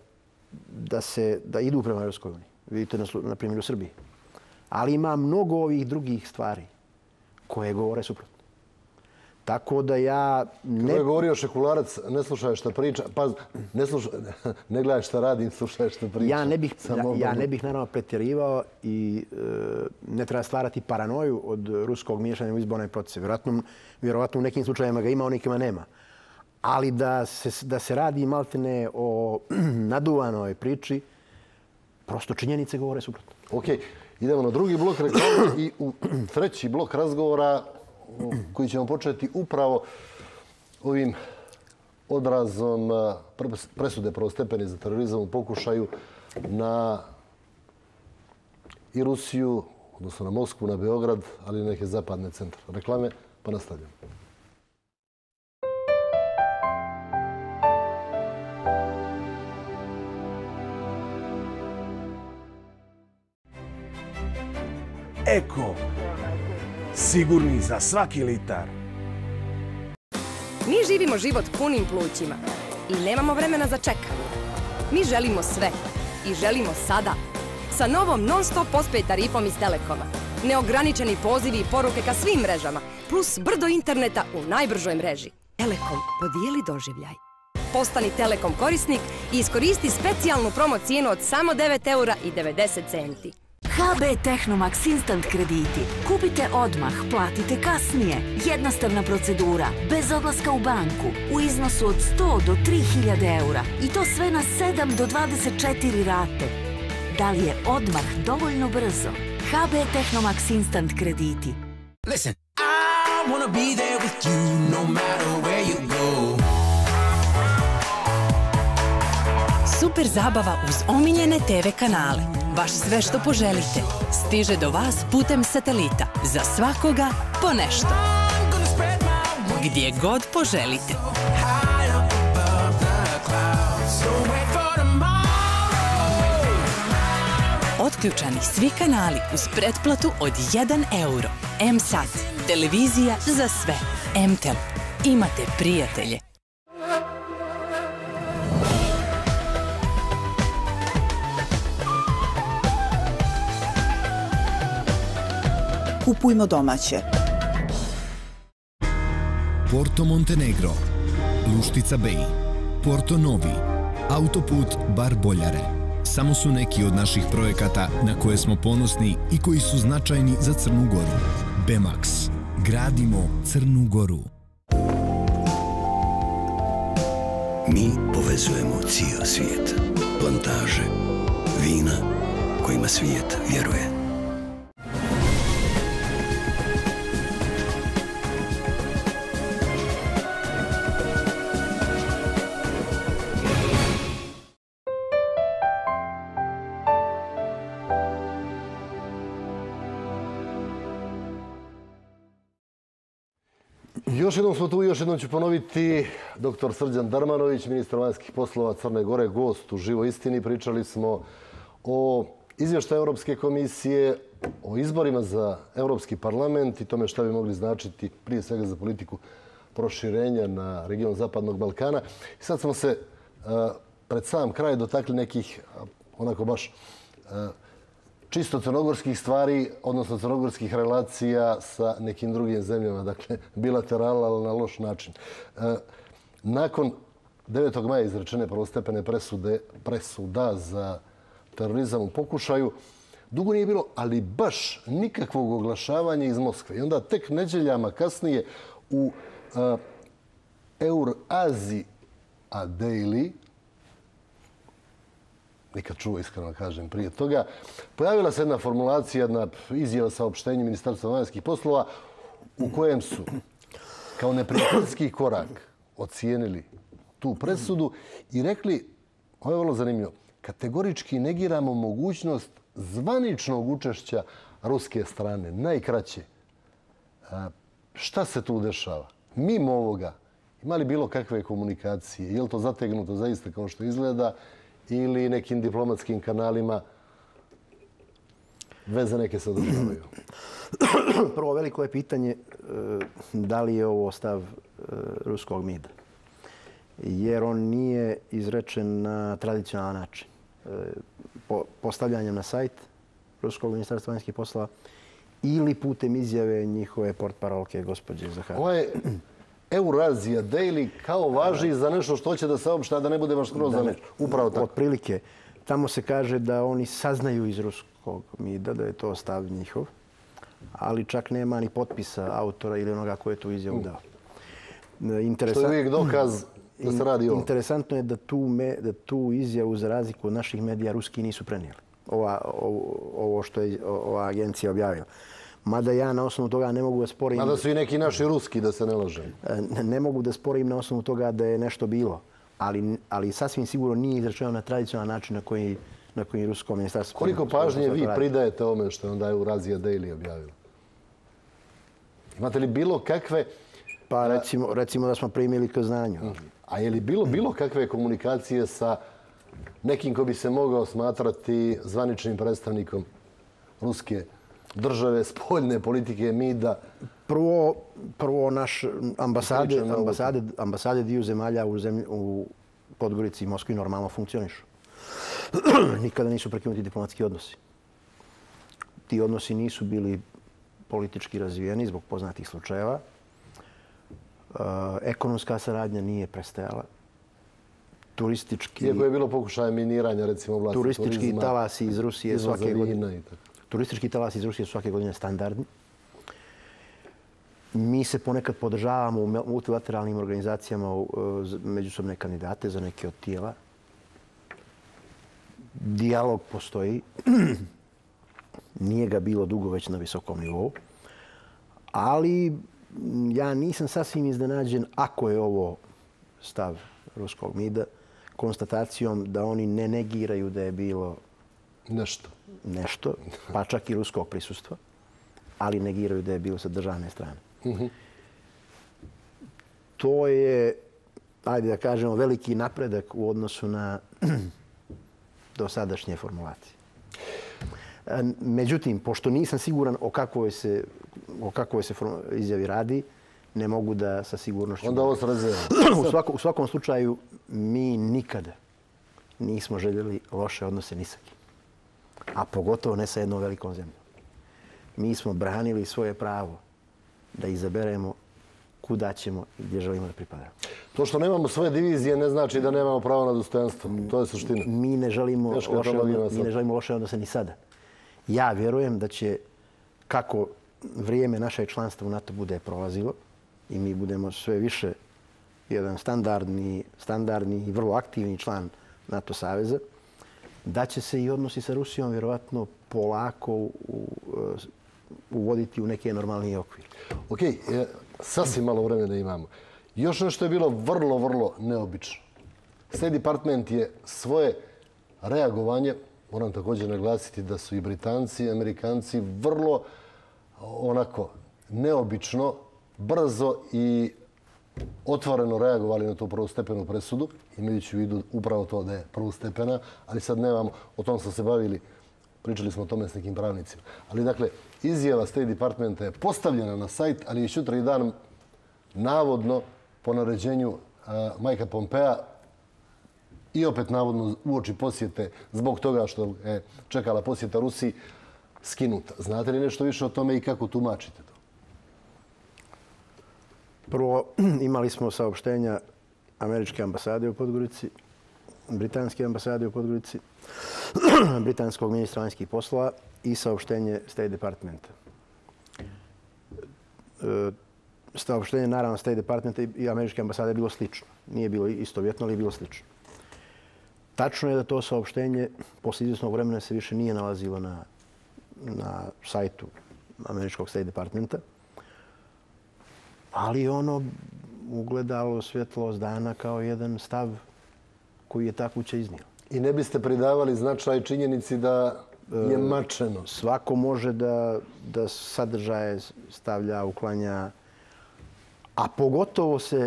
Speaker 2: da idu prema Evropskoj uniji. Vidite na primjer u Srbiji. Ali ima mnogo ovih drugih stvari koje govore suprotno. Tako da ja...
Speaker 1: Kako je govorio Šekularac, ne slušaj šta priča, ne gledaj šta radi, slušaj šta priča.
Speaker 2: Ja ne bih naravno pretjerivao i ne treba stvarati paranoju od ruskog miješanja u izborne procese. Vjerovatno u nekim slučajevima ga ima, u nekima nema. Ali da se radi maltene o naduvanoj priči, prosto činjenice govore suprotno.
Speaker 1: Ok, idemo na drugi blok reklame i u treći blok razgovora koji ćemo početi upravo ovim odrazom presude prvostepeni za terorizam u pokušaju na i Rusiju, odnosno na Moskvu, na Beograd, ali i neke zapadne centre. Reklame, pa nastavljamo.
Speaker 4: Eko. Sigurni za svaki litar.
Speaker 3: Mi živimo život punim plućima i nemamo vremena za čekanje. Mi želimo sve i želimo sada. Sa novom non-stop postpaid tarifom iz Telekoma. Neograničeni pozivi i poruke ka svim mrežama, plus brdo interneta u najbržoj mreži. Telekom, podijeli doživljaj. Postani Telekom korisnik i iskoristi specijalnu promo cijenu od samo 9,90 €.
Speaker 9: HB Tehnomax Instant krediti. Kupite odmah, platite kasnije. Jednostavna procedura, bez odlaska u banku, u iznosu od 100 do 3000 € i to sve na 7 do 24 rate. Da li je odmah dovoljno brzo? HB Tehnomax Instant krediti.
Speaker 10: Listen, I wanna be there with you no matter where you go.
Speaker 11: Super zabava uz omiljene TV kanale. Baš sve što poželite stiže do vas putem satelita. Za svakoga po nešto. Gdje god poželite. Otključani svi kanali uz pretplatu od 1 €. M-Sat. Televizija za sve. M-Tel. Imate prijatelje.
Speaker 12: Kupujmo domaće.
Speaker 8: Porto Montenegro, Luštica Bay, Porto Novi, autoput Bar Boljare. Samo su neki od naših projekata na koje smo ponosni i koji su značajni za Crnu Goru. Bemax. Gradimo Crnu Goru.
Speaker 13: Mi povezujemo cijel svijet. Plantaže, vina kojima svijet vjeruje.
Speaker 1: Još jednom smo tu, još jednom ću ponoviti. Dr. Srđan Darmanović, ministar vanjskih poslova Crne Gore, gost u Živoj istini. Pričali smo o izvještaju Europske komisije, o izborima za Europski parlament i tome šta bi mogli značiti prije svega za politiku proširenja na region Zapadnog Balkana. I sad smo se pred sam kraj dotakli nekih onako baš čisto crnogorskih stvari, odnosno crnogorskih relacija sa nekim drugim zemljama, dakle bilateralno, ali na loš način. Nakon 9. maja izrečene prvostepene presuda za terorizam u pokušaju, dugo nije bilo, ali baš nikakvog oglašavanja iz Moskve. I onda tek nedjeljama kasnije u Eurasia Daily, nikad čuo, iskreno kažem, prije toga, pojavila se jedna formulacija, jedna izjava saopštenja Ministarstva vanjskih poslova u kojem su kao neprijateljski korak ocijenili tu presudu i rekli, ovo je vrlo zanimljivo, kategorički negiramo mogućnost zvaničnog učešća ruske strane. Najkraće, šta se tu dešava? Mimo ovoga, ima li bilo kakve komunikacije? Je li to zategnuto zaista kao što izgleda ili nekim diplomatskim kanalima veze neke se održavaju?
Speaker 2: Prvo, veliko je pitanje da li je ovo stav ruskog MID-a. Jer on nije izrečen na tradicionalan način. Postavljanjem na sajt Ruskog ministarstva vanjskih poslova ili putem izjave njihove portparolke gospođe Zahar.
Speaker 1: Ovo je Eurasia Daily kao važi za nešto što hoće da saopšta, da ne bude baš skroz za nešto. Upravo tako.
Speaker 2: Otprilike. Tamo se kaže da oni saznaju iz ruskog MID-a da je to stav njihov, ali čak nema ni potpisa autora ili onoga ko je tu izjavu dao.
Speaker 1: Što je uvijek dokaz da se radi ovo.
Speaker 2: Interesantno je da tu izjavu, za razliku od naših medija, ruski nisu prenijeli. Ovo što je ova agencija objavila. Mada ja na osnovu toga ne mogu da sporim...
Speaker 1: Mada su i neki naši ruski, da se ne lažem.
Speaker 2: Ne mogu da sporim na osnovu toga da je nešto bilo. Ali sasvim sigurno nije izrečeno na tradicionalan način na koji rusko ministarstvo...
Speaker 1: Koliko pažnje vi pridajete ome što je onda Eurasia Daily objavila? Imate li bilo kakve...
Speaker 2: Pa recimo da smo primili k znanju.
Speaker 1: A je li bilo kakve komunikacije sa nekim ko bi se mogao smatrati zvaničnim predstavnikom ruske države, spoljne politike MID-a?
Speaker 2: Prvo naš ambasade dviju zemalja u Podgorici i Moskvi normalno funkcionišu. Nikada nisu prekinuti diplomatski odnosi. Ti odnosi nisu bili politički razvijeni zbog poznatih slučajeva. Ekonomska saradnja nije prestajala. Turistički...
Speaker 1: Iako je bilo pokušaje miniranja, recimo, vlasti turizma.
Speaker 2: Turistički talasi iz Rusije svake godine. Turistički talasi iz Rusije svake godine standardni. Mi se ponekad podržavamo u multilateralnim organizacijama međusobne kandidate za neke od tijela. Dijalog postoji. Nije ga bilo dugo već na visokom nivou. Ali ja nisam sasvim iznenađen, ako je ovo stav ruskog MID-a, konstatacijom da oni ne negiraju da je bilo nešto, pa čak i ruskog prisustva, ali negiraju da je bilo sa državne strane. To je, ajde da kažemo, veliki napredak u odnosu na dosadašnje formulacije. Međutim, pošto nisam siguran o kakvoj se izjavi radi, ne mogu da sa sigurnošću...
Speaker 1: Onda ovo se razvijamo.
Speaker 2: U svakom slučaju, mi nikada nismo željeli loše odnose ni sa kim. A pogotovo ne sa jednom velikom zemljom. mi smo branili svoje pravo da izaberemo kuda ćemo i gdje želimo da pripadamo.
Speaker 1: To što nemamo svoje divizije ne znači da nemamo pravo na dostojanstvo. To je suština.
Speaker 2: Mi ne želimo loše odnose ni sada. Ja vjerujem da će, kako vrijeme našeg članstva u NATO bude prolazilo i mi budemo sve više jedan standardni i vrlo aktivni član NATO saveza, da će se i odnosi sa Rusijom vjerovatno polako uvoditi u neke normalnije okvire.
Speaker 1: Ok, sasvim malo vremena imamo. Još nešto je bilo vrlo, vrlo neobično. State Department je svoje reagovanje, moram također naglasiti da su i Britanci i Amerikanci vrlo onako neobično, brzo i otvoreno reagovali na tu prvostepenu presudu, imajući u vidu upravo to da je prvostepena, ali sad nemamo, o tom smo se bavili, pričali smo o tome s nekim pravnicima. Ali dakle, izjava State Departmenta je postavljena na sajt, ali je sutra i dan navodno po naređenju Mikea Pompea i opet navodno uoči posjete zbog toga što je čekala posjeta Rusiji skinuta. Znate li nešto više o tome i kako tumačite to?
Speaker 2: Prvo, imali smo saopštenja američke ambasade u Podgorici, britanske ambasade u Podgorici, britanskog ministra vanjskih poslova i saopštenje State Departmenta. Saopštenje, naravno, State Departmenta i američke ambasade je bilo slično. Nije bilo istovjetno, ali je bilo slično. Tačno je da to saopštenje posle izvjesnog vremena se više nije nalazilo na sajtu američkog State Departmenta, ali ono ugledalo svjetlost dana kao jedan stav koji je ta kuća iznijela.
Speaker 1: I ne biste pridavali značaj činjenici da je mačeno?
Speaker 2: Svako može da sadržaje stavlja, uklanja, a pogotovo se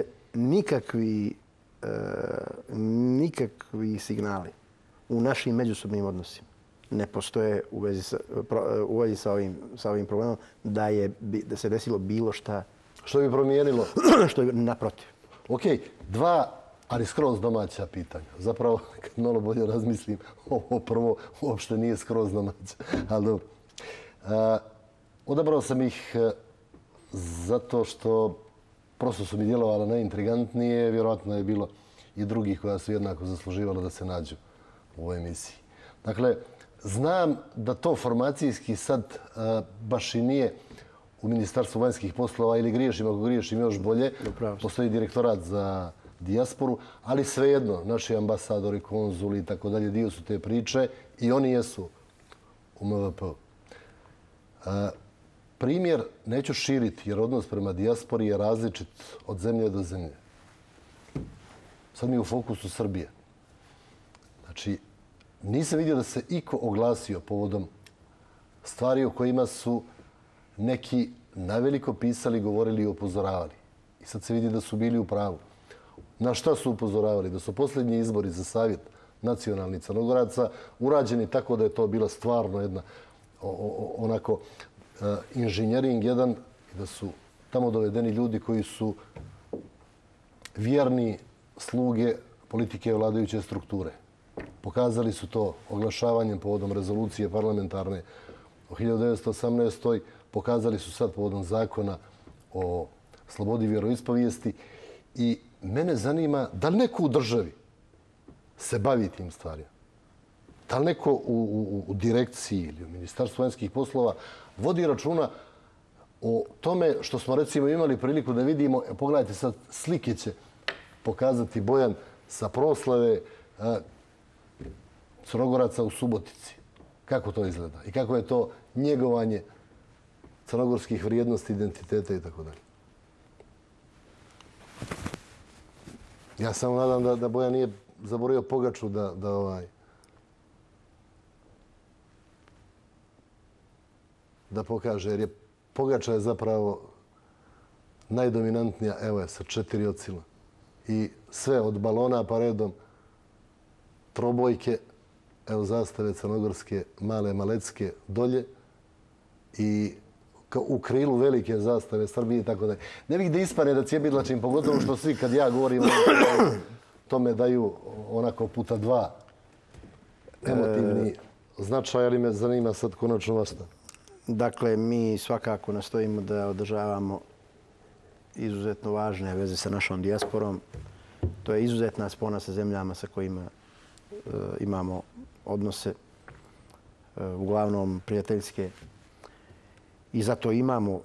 Speaker 2: nikakvi signali u našim međusobnim odnosima ne postoje u vezi sa ovim problemom da se desilo bilo šta.
Speaker 1: Što bi promijenilo?
Speaker 2: Što je naprotiv.
Speaker 1: Ok, dva, ali skroz domaća pitanja. Zapravo, kad malo bolje razmislim, ovo prvo uopšte nije skroz domaća. Ali dobro. Odabrao sam ih zato što prosto su mi djelovala najintrigantnije. Vjerojatno je bilo i drugih koja su jednako zasluživala da se nađu u ovoj emisiji. Dakle, znam da to formacijski sad baš i nije u Ministarstvu vanjskih poslova, ili griješim, ako griješim još bolje. Postoji direktorat za dijasporu, ali svejedno, naši ambasadori, konzuli i tako dalje, dio su te priče i oni jesu u MVP. Primjer neću širiti jer odnos prema dijaspori je različit od zemlje do zemlje. Sad mi je u fokusu Srbije. Znači, nisam vidio da se iko oglasio povodom stvari o kojima su neki naveliko pisali, govorili i upozoravali. I sad se vidi da su bili u pravu. Na šta su upozoravali? Da su posljednji izbori za Savjet nacionalnih Crnogoraca urađeni tako da je to bila stvarno jedna onako inženjering jedan, da su tamo dovedeni ljudi koji su vjerni sluge politike vladajuće strukture. Pokazali su to oglašavanjem povodom rezolucije parlamentarne o 1918. Pokazali su sad povodom zakona o slobodi vjeroispovijesti. I mene zanima da li neko u državi se bavi tim stvarima. Da li neko u direkciji ili u Ministarstvu vanjskih poslova vodi računa o tome što smo recimo imali priliku da vidimo, pogledajte sad, slike će pokazati Bojan sa proslave Crnogoraca u Subotici. Kako to izgleda i kako je to njegovanje crnogorskih vrijednosti, identiteta i tako dalje. Ja samo nadam da Bojan nije zaboravio pogaču da pokaže, jer je pogača je zapravo najdominantnija, evo je, sa 4 ocila. I sve od balona pa redom trobojke, evo zastave crnogorske, male malecke dolje i u krilu velike zastave Srbije i tako dalje. Ne bih da ispane da cjebidlačim, pogotovo što svi kad ja govorim tome daju onako puta 2 emotivni značaj, ali me zanima sad konačno vas šta.
Speaker 2: Dakle, mi svakako nastojimo da održavamo izuzetno važne veze sa našom dijasporom. To je izuzetna spona sa zemljama sa kojima imamo odnose, uglavnom prijateljske. I zato imamo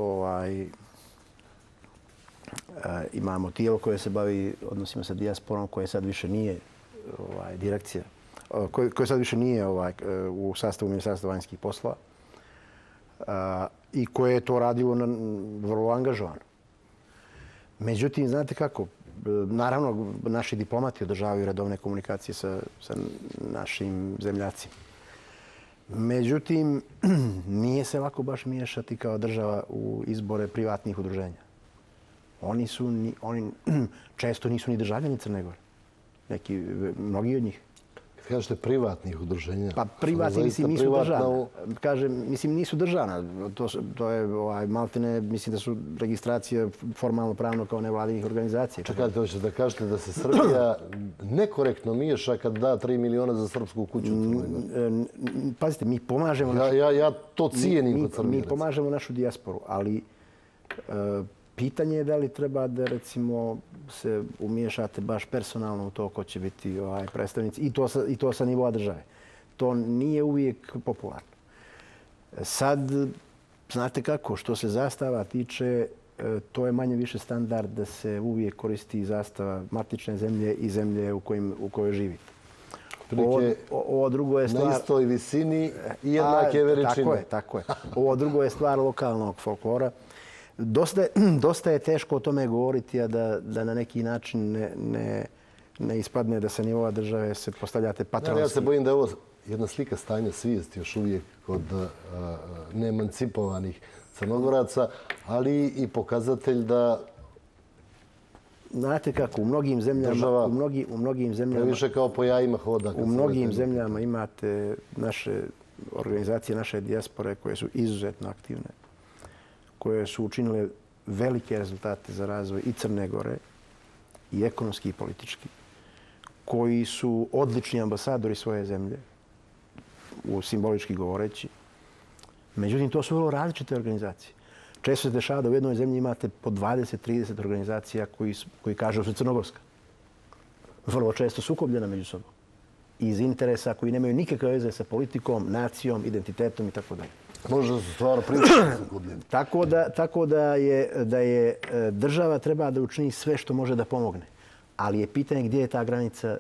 Speaker 2: imamo tijelo koje se bavi odnosima sa dijasporom, koje sad više nije direkcija, koje sad više nije u sastavu Ministarstva vanjskih poslova i koje je to radilo vrlo angažovano. Međutim, znate kako, naravno, naši diplomati održavaju redovne komunikacije sa našim zemljacima. Međutim, nije se lako baš miješati kao država u izbore privatnih udruženja. Oni često nisu ni državljani Crne Gore. Mnogi od njih.
Speaker 1: Kad kažete privatnih udruženja...
Speaker 2: Pa privatni, mislim, nisu državna. Kažem, mislim, nisu državna. To je maltene, mislim da su registracije formalno pravno kao nevladinih organizacija.
Speaker 1: Čekajte, hoćete da kažete da se Srbija nekorektno miješa kad da 3 miliona za srpsku kuću u Crnoj Gori?
Speaker 2: Pazite, mi pomažemo...
Speaker 1: Ja to cijenim kod Srbije.
Speaker 2: Mi pomažemo našu dijasporu, ali pitanje je da li treba da, recimo, se umiješate baš personalno u to ko će biti predstavnici i to sa nivoa države. To nije uvijek popularno. Sad, znate kako, što se zastava tiče, to je manje više standard da se uvijek koristi zastava matične zemlje i zemlje u kojoj živite. Ovo drugo je stvar...
Speaker 1: Na istoj visini i jednake veličine.
Speaker 2: Tako je. Ovo drugo je stvar lokalnog folklora. Dosta je teško o tome govoriti, a da na neki način ne ispadne da sa nivoa države se postavljate patronski.
Speaker 1: Ja se bojim da je ovo jedna slika stanja svijesti još uvijek kod neemancipovanih Crnogoraca, ali i pokazatelj da...
Speaker 2: Znate kako, u mnogim zemljama...
Speaker 1: Previše kao po jajima hoda.
Speaker 2: U mnogim zemljama imate naše organizacije, naše dijaspore koje su izuzetno aktivne, koje su učinile velike rezultate za razvoj i Crne Gore, i ekonomski i politički, koji su odlični ambasadori svoje zemlje, simbolički govoreći. Međutim, to su vrlo različite organizacije. Često se dešava da u jednoj zemlji imate po 20-30 organizacija koji kažu da su crnogorska. Vrlo često sukobljena među sobom. Iz interesa koji nemaju nikakve veze sa politikom, nacijom, identitetom itd.
Speaker 1: Možda su stvarno pričali sukobljeni.
Speaker 2: Tako da je država treba da učini sve što može da pomogne. Ali je pitanje gdje je ta granica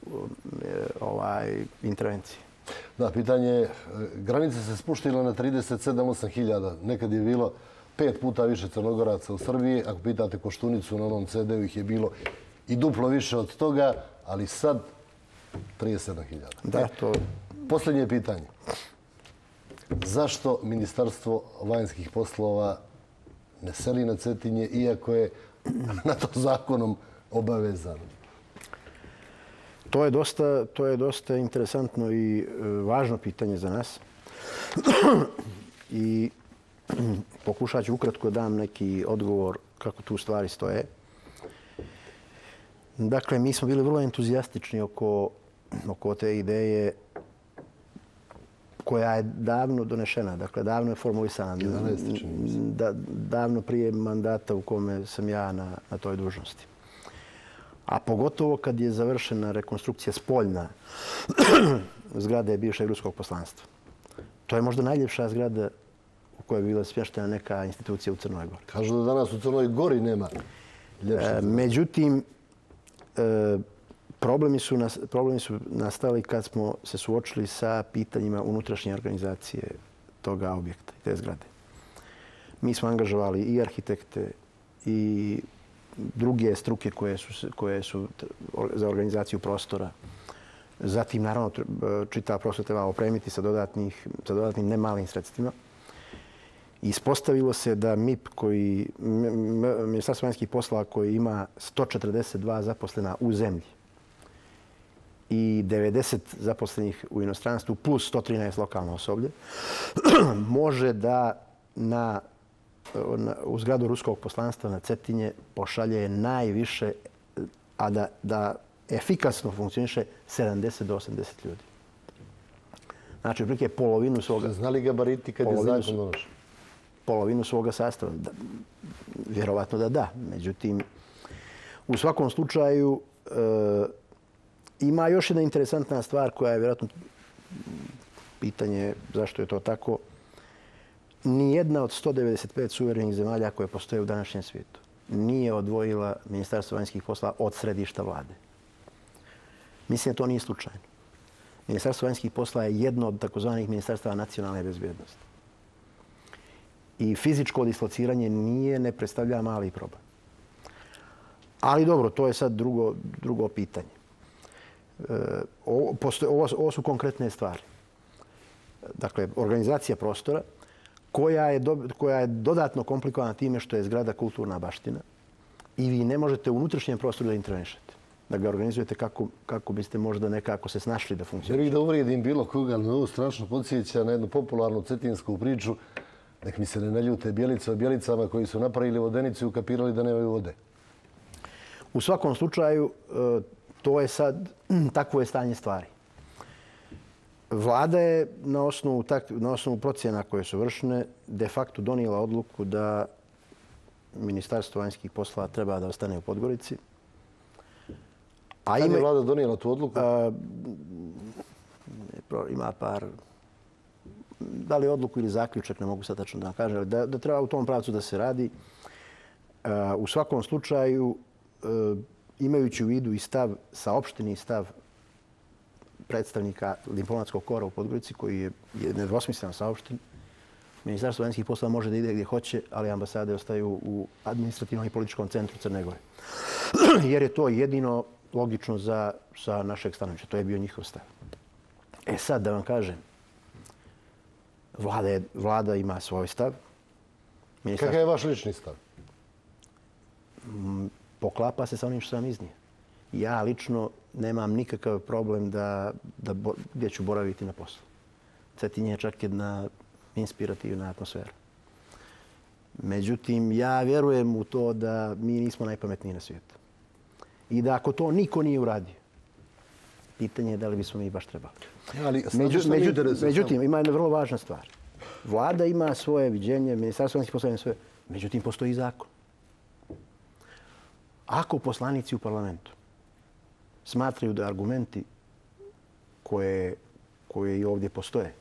Speaker 2: intervencije.
Speaker 1: Da, pitanje je, granica se spuštila na 37-8 hiljada. Nekad je bilo 5 puta više Crnogoraca u Srbiji. Ako pitate Koštunicu, na onom CD-u ih je bilo i duplo više od toga, ali sad 37 hiljada.
Speaker 2: Da, to...
Speaker 1: Posljednje pitanje. Zašto Ministarstvo vanjskih poslova ne seli na Cetinje, iako je na to zakonom obavezano?
Speaker 2: To je dosta interesantno i važno pitanje za nas. I pokušat ću ukratko dam neki odgovor kako tu stvari stoje. Dakle, mi smo bili vrlo entuzijastični oko te ideje koja je davno donešena, dakle davno je formulisana. Davno prije mandata u kome sam ja na toj dužnosti. A pogotovo kad je završena rekonstrukcija spoljna zgrade bivšeg ruskog poslanstva. To je možda najljepša zgrada u kojoj je bila smještena neka institucija u Crnoj Gori.
Speaker 1: Kažu da danas u Crnoj Gori nema ljepše zgrade.
Speaker 2: Međutim, problemi su nastali kad smo se suočili sa pitanjima unutrašnje organizacije toga objekta i te zgrade. Mi smo angažovali i arhitekte i druge struke koje su za organizaciju prostora. Zatim, naravno, čitav prostor treba opremiti sa dodatnim nemalim sredstvima. Ispostavilo se da MIP, Ministarstvo vanjskih poslova, koji ima 142 zaposlena u zemlji i 90 zaposlenih u inostranstvu plus 113 lokalno osoblje, može da u zgradu ruskog poslanstva na Cetinje pošalje najviše, a da efikasno funkcioniše 70 do 80 ljudi. Znači, otprilike polovinu svoga...
Speaker 1: Znali gabariti kad je zakon donošen?
Speaker 2: Polovinu svoga sastava. Vjerovatno da. Međutim, u svakom slučaju ima još jedna interesantna stvar koja je vjerojatno pitanje zašto je to tako. Nijedna od 195 suverenih zemalja koje postoje u današnjem svijetu nije odvojila Ministarstvo vanjskih poslova od središta vlade. Mislim da to nije slučajno. Ministarstvo vanjskih poslova je jedno od takozvanih ministarstava nacionalne bezbjednosti. I fizičko dislociranje ne predstavlja mali problem. Ali dobro, to je sad drugo pitanje. Ovo su konkretne stvari. Dakle, organizacija prostora koja je dodatno komplikovana time što je zgrada kulturna baština i vi ne možete u unutrašnjem prostoru da intervenišete. Da ga organizujete kako biste možda nekako se snašli da funkcioniše.
Speaker 1: Da uvrijedim bilo koga, ali me ovo strašno podsjeća na jednu popularnu cetinsku priču. Nek mi se ne naljute Bjelice o Bjelicama koji su napravili vodenicu i ukapirali da nemaju vode.
Speaker 2: U svakom slučaju, to je sad, takvo je stanje stvari. Vlada je na osnovu procjena koje su vršene de facto donijela odluku da Ministarstvo vanjskih poslova treba da ostane u Podgorici.
Speaker 1: Kad je vlada donijela tu odluku?
Speaker 2: Ima par... Da li odluku ili zaključak, ne mogu sad tačno da vam kažem, ali da treba u tom pravcu da se radi. U svakom slučaju, imajući u vidu i saopšteni stav predstavnika diplomatskog kora u Podgorici, koji je nedvosmisleno saopšten, Ministarstvo vanjskih poslova može da ide gdje hoće, ali ambasade ostaju u administrativnom i političkom centru Crne Gore. Jer je to jedino logično sa našeg stanovišta. To je bio njihov stav. Sad da vam kažem, Vlada ima svoj stav.
Speaker 1: Kakav je vaš lični stav?
Speaker 2: Poklapa se sa onim što sam iznio. Ja lično nemam nikakav problem gdje ću boraviti na poslu. Cetinje je čak jedna inspirativna atmosfera. Međutim, ja vjerujem u to da mi nismo najpametniji na svijetu. I da ako to niko nije uradio, pitanje je da li bismo mi baš trebali. Međutim, ima jedna vrlo važna stvar. Vlada ima svoje viđenje, Ministarstvo vanjskih poslova ima svoje, međutim, postoji zakon. Ako poslanici u parlamentu smatraju da argumenti koje i ovdje postoje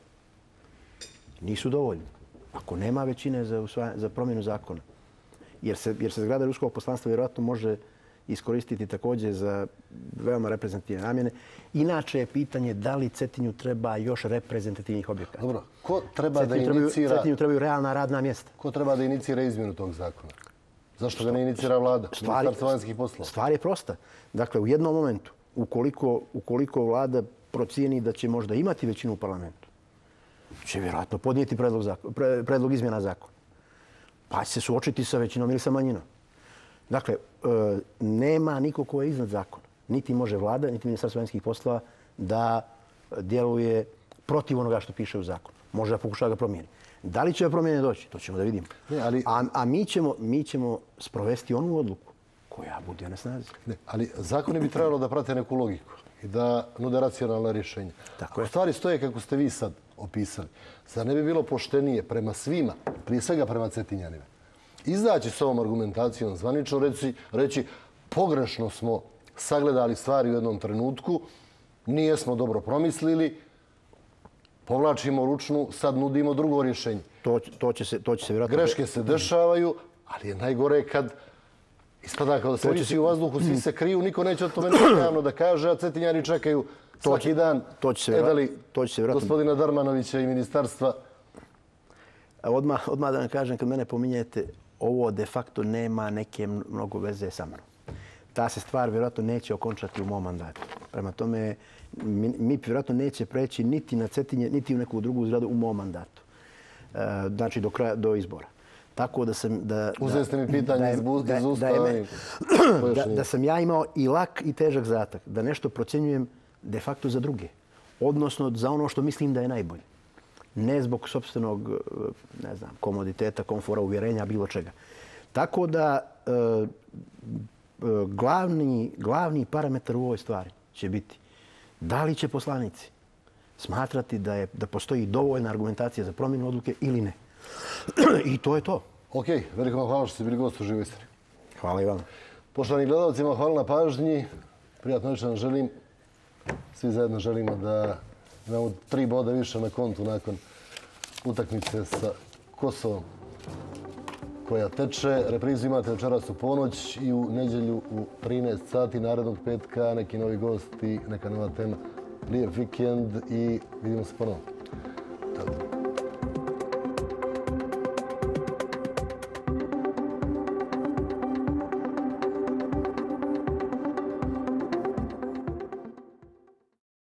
Speaker 2: nisu dovoljni, ako nema većine za promjenu zakona, jer se zgrada ruskog poslanstva vjerojatno može iskoristiti također za veoma reprezentativne namjene. Inače je pitanje da li Cetinju treba još reprezentativnih objekata.
Speaker 1: Dobro, ko treba da inicira...
Speaker 2: Cetinju trebaju realna radna mjesta.
Speaker 1: Ko treba da inicira izmjenu tog zakona? Zašto ga ne inicira vlada? Ministarstvo vanjskih poslova?
Speaker 2: Stvar je prosta. Dakle, u jednom momentu, ukoliko vlada procijeni da će možda imati većinu u parlamentu, će vjerojatno podnijeti predlog izmjena zakona. Pa će se suočiti sa većinom ili sa manjinom. Dakle, nema niko ko je iznad zakona. Niti može vlada, niti Ministarstvo vanjskih poslova da djeluje protiv onoga što piše u zakonu. Može da pokušava ga promijeniti. Da li će promjene doći? To ćemo da vidimo. A mi ćemo sprovesti onu odluku koja bude na snazi.
Speaker 1: Ali zakoni bi trebalo da prate neku logiku i da nude racionalna rješenja. Ako stvari stoje kako ste vi sad opisali, zar ne bi bilo poštenije prema svima, prije svega prema Cetinjanima, izaći s ovom argumentacijom zvanično, reći pogrešno smo sagledali stvari u jednom trenutku, nijesmo dobro promislili, povlačimo ručnu, sad nudimo drugo rješenje.
Speaker 2: To će se vjerojatno...
Speaker 1: Greške se dešavaju, ali je najgore kad ispada kao da se visi u vazduhu, svi se kriju, niko neće o tome javno da kaže, a Cetinjani čekaju svaki dan. Edali gospodina Darmanovića i ministarstva.
Speaker 2: Odmah da vam kažem, kad mene pominjete, ovo de facto nema neke mnogo veze sa mnom. Ta se stvar vjerojatno neće okončati u mom mandatu. Prema tome, MIP vjerojatno neće preći niti na Cetinje, niti u neku drugu zgradu u mom mandatu. Znači do izbora. Tako da sam...
Speaker 1: Uzeli ste mi pitanje iz Ustava.
Speaker 2: Da sam ja imao i lak i težak zadatak. Da nešto procjenjujem de facto za druge. Odnosno za ono što mislim da je najbolje. Ne zbog sopstvenog, ne znam, komoditeta, komfora, uvjerenja, bilo čega. Tako da glavni parametar u ovoj stvari će biti da li će poslanici smatrati da postoji dovoljna argumentacija za promjenu odluke ili ne. I to je to.
Speaker 1: Ok, veliko vam hvala što ste bili gost u Živoj Istri.
Speaker 2: Hvala i vam.
Speaker 1: Poštovani gledalcima, hvala na pažnji. Prijatno večer vam želim. Svi zajedno želimo da imamo 3 boda više na kontu nakon utakmice sa Kosovom koja teče. Reprizu imate večeras u ponoć i u nedjelju u 13 sati narednog petka. Neki novi gosti, neka nova tema. Lijep vikend i vidimo se ponovno.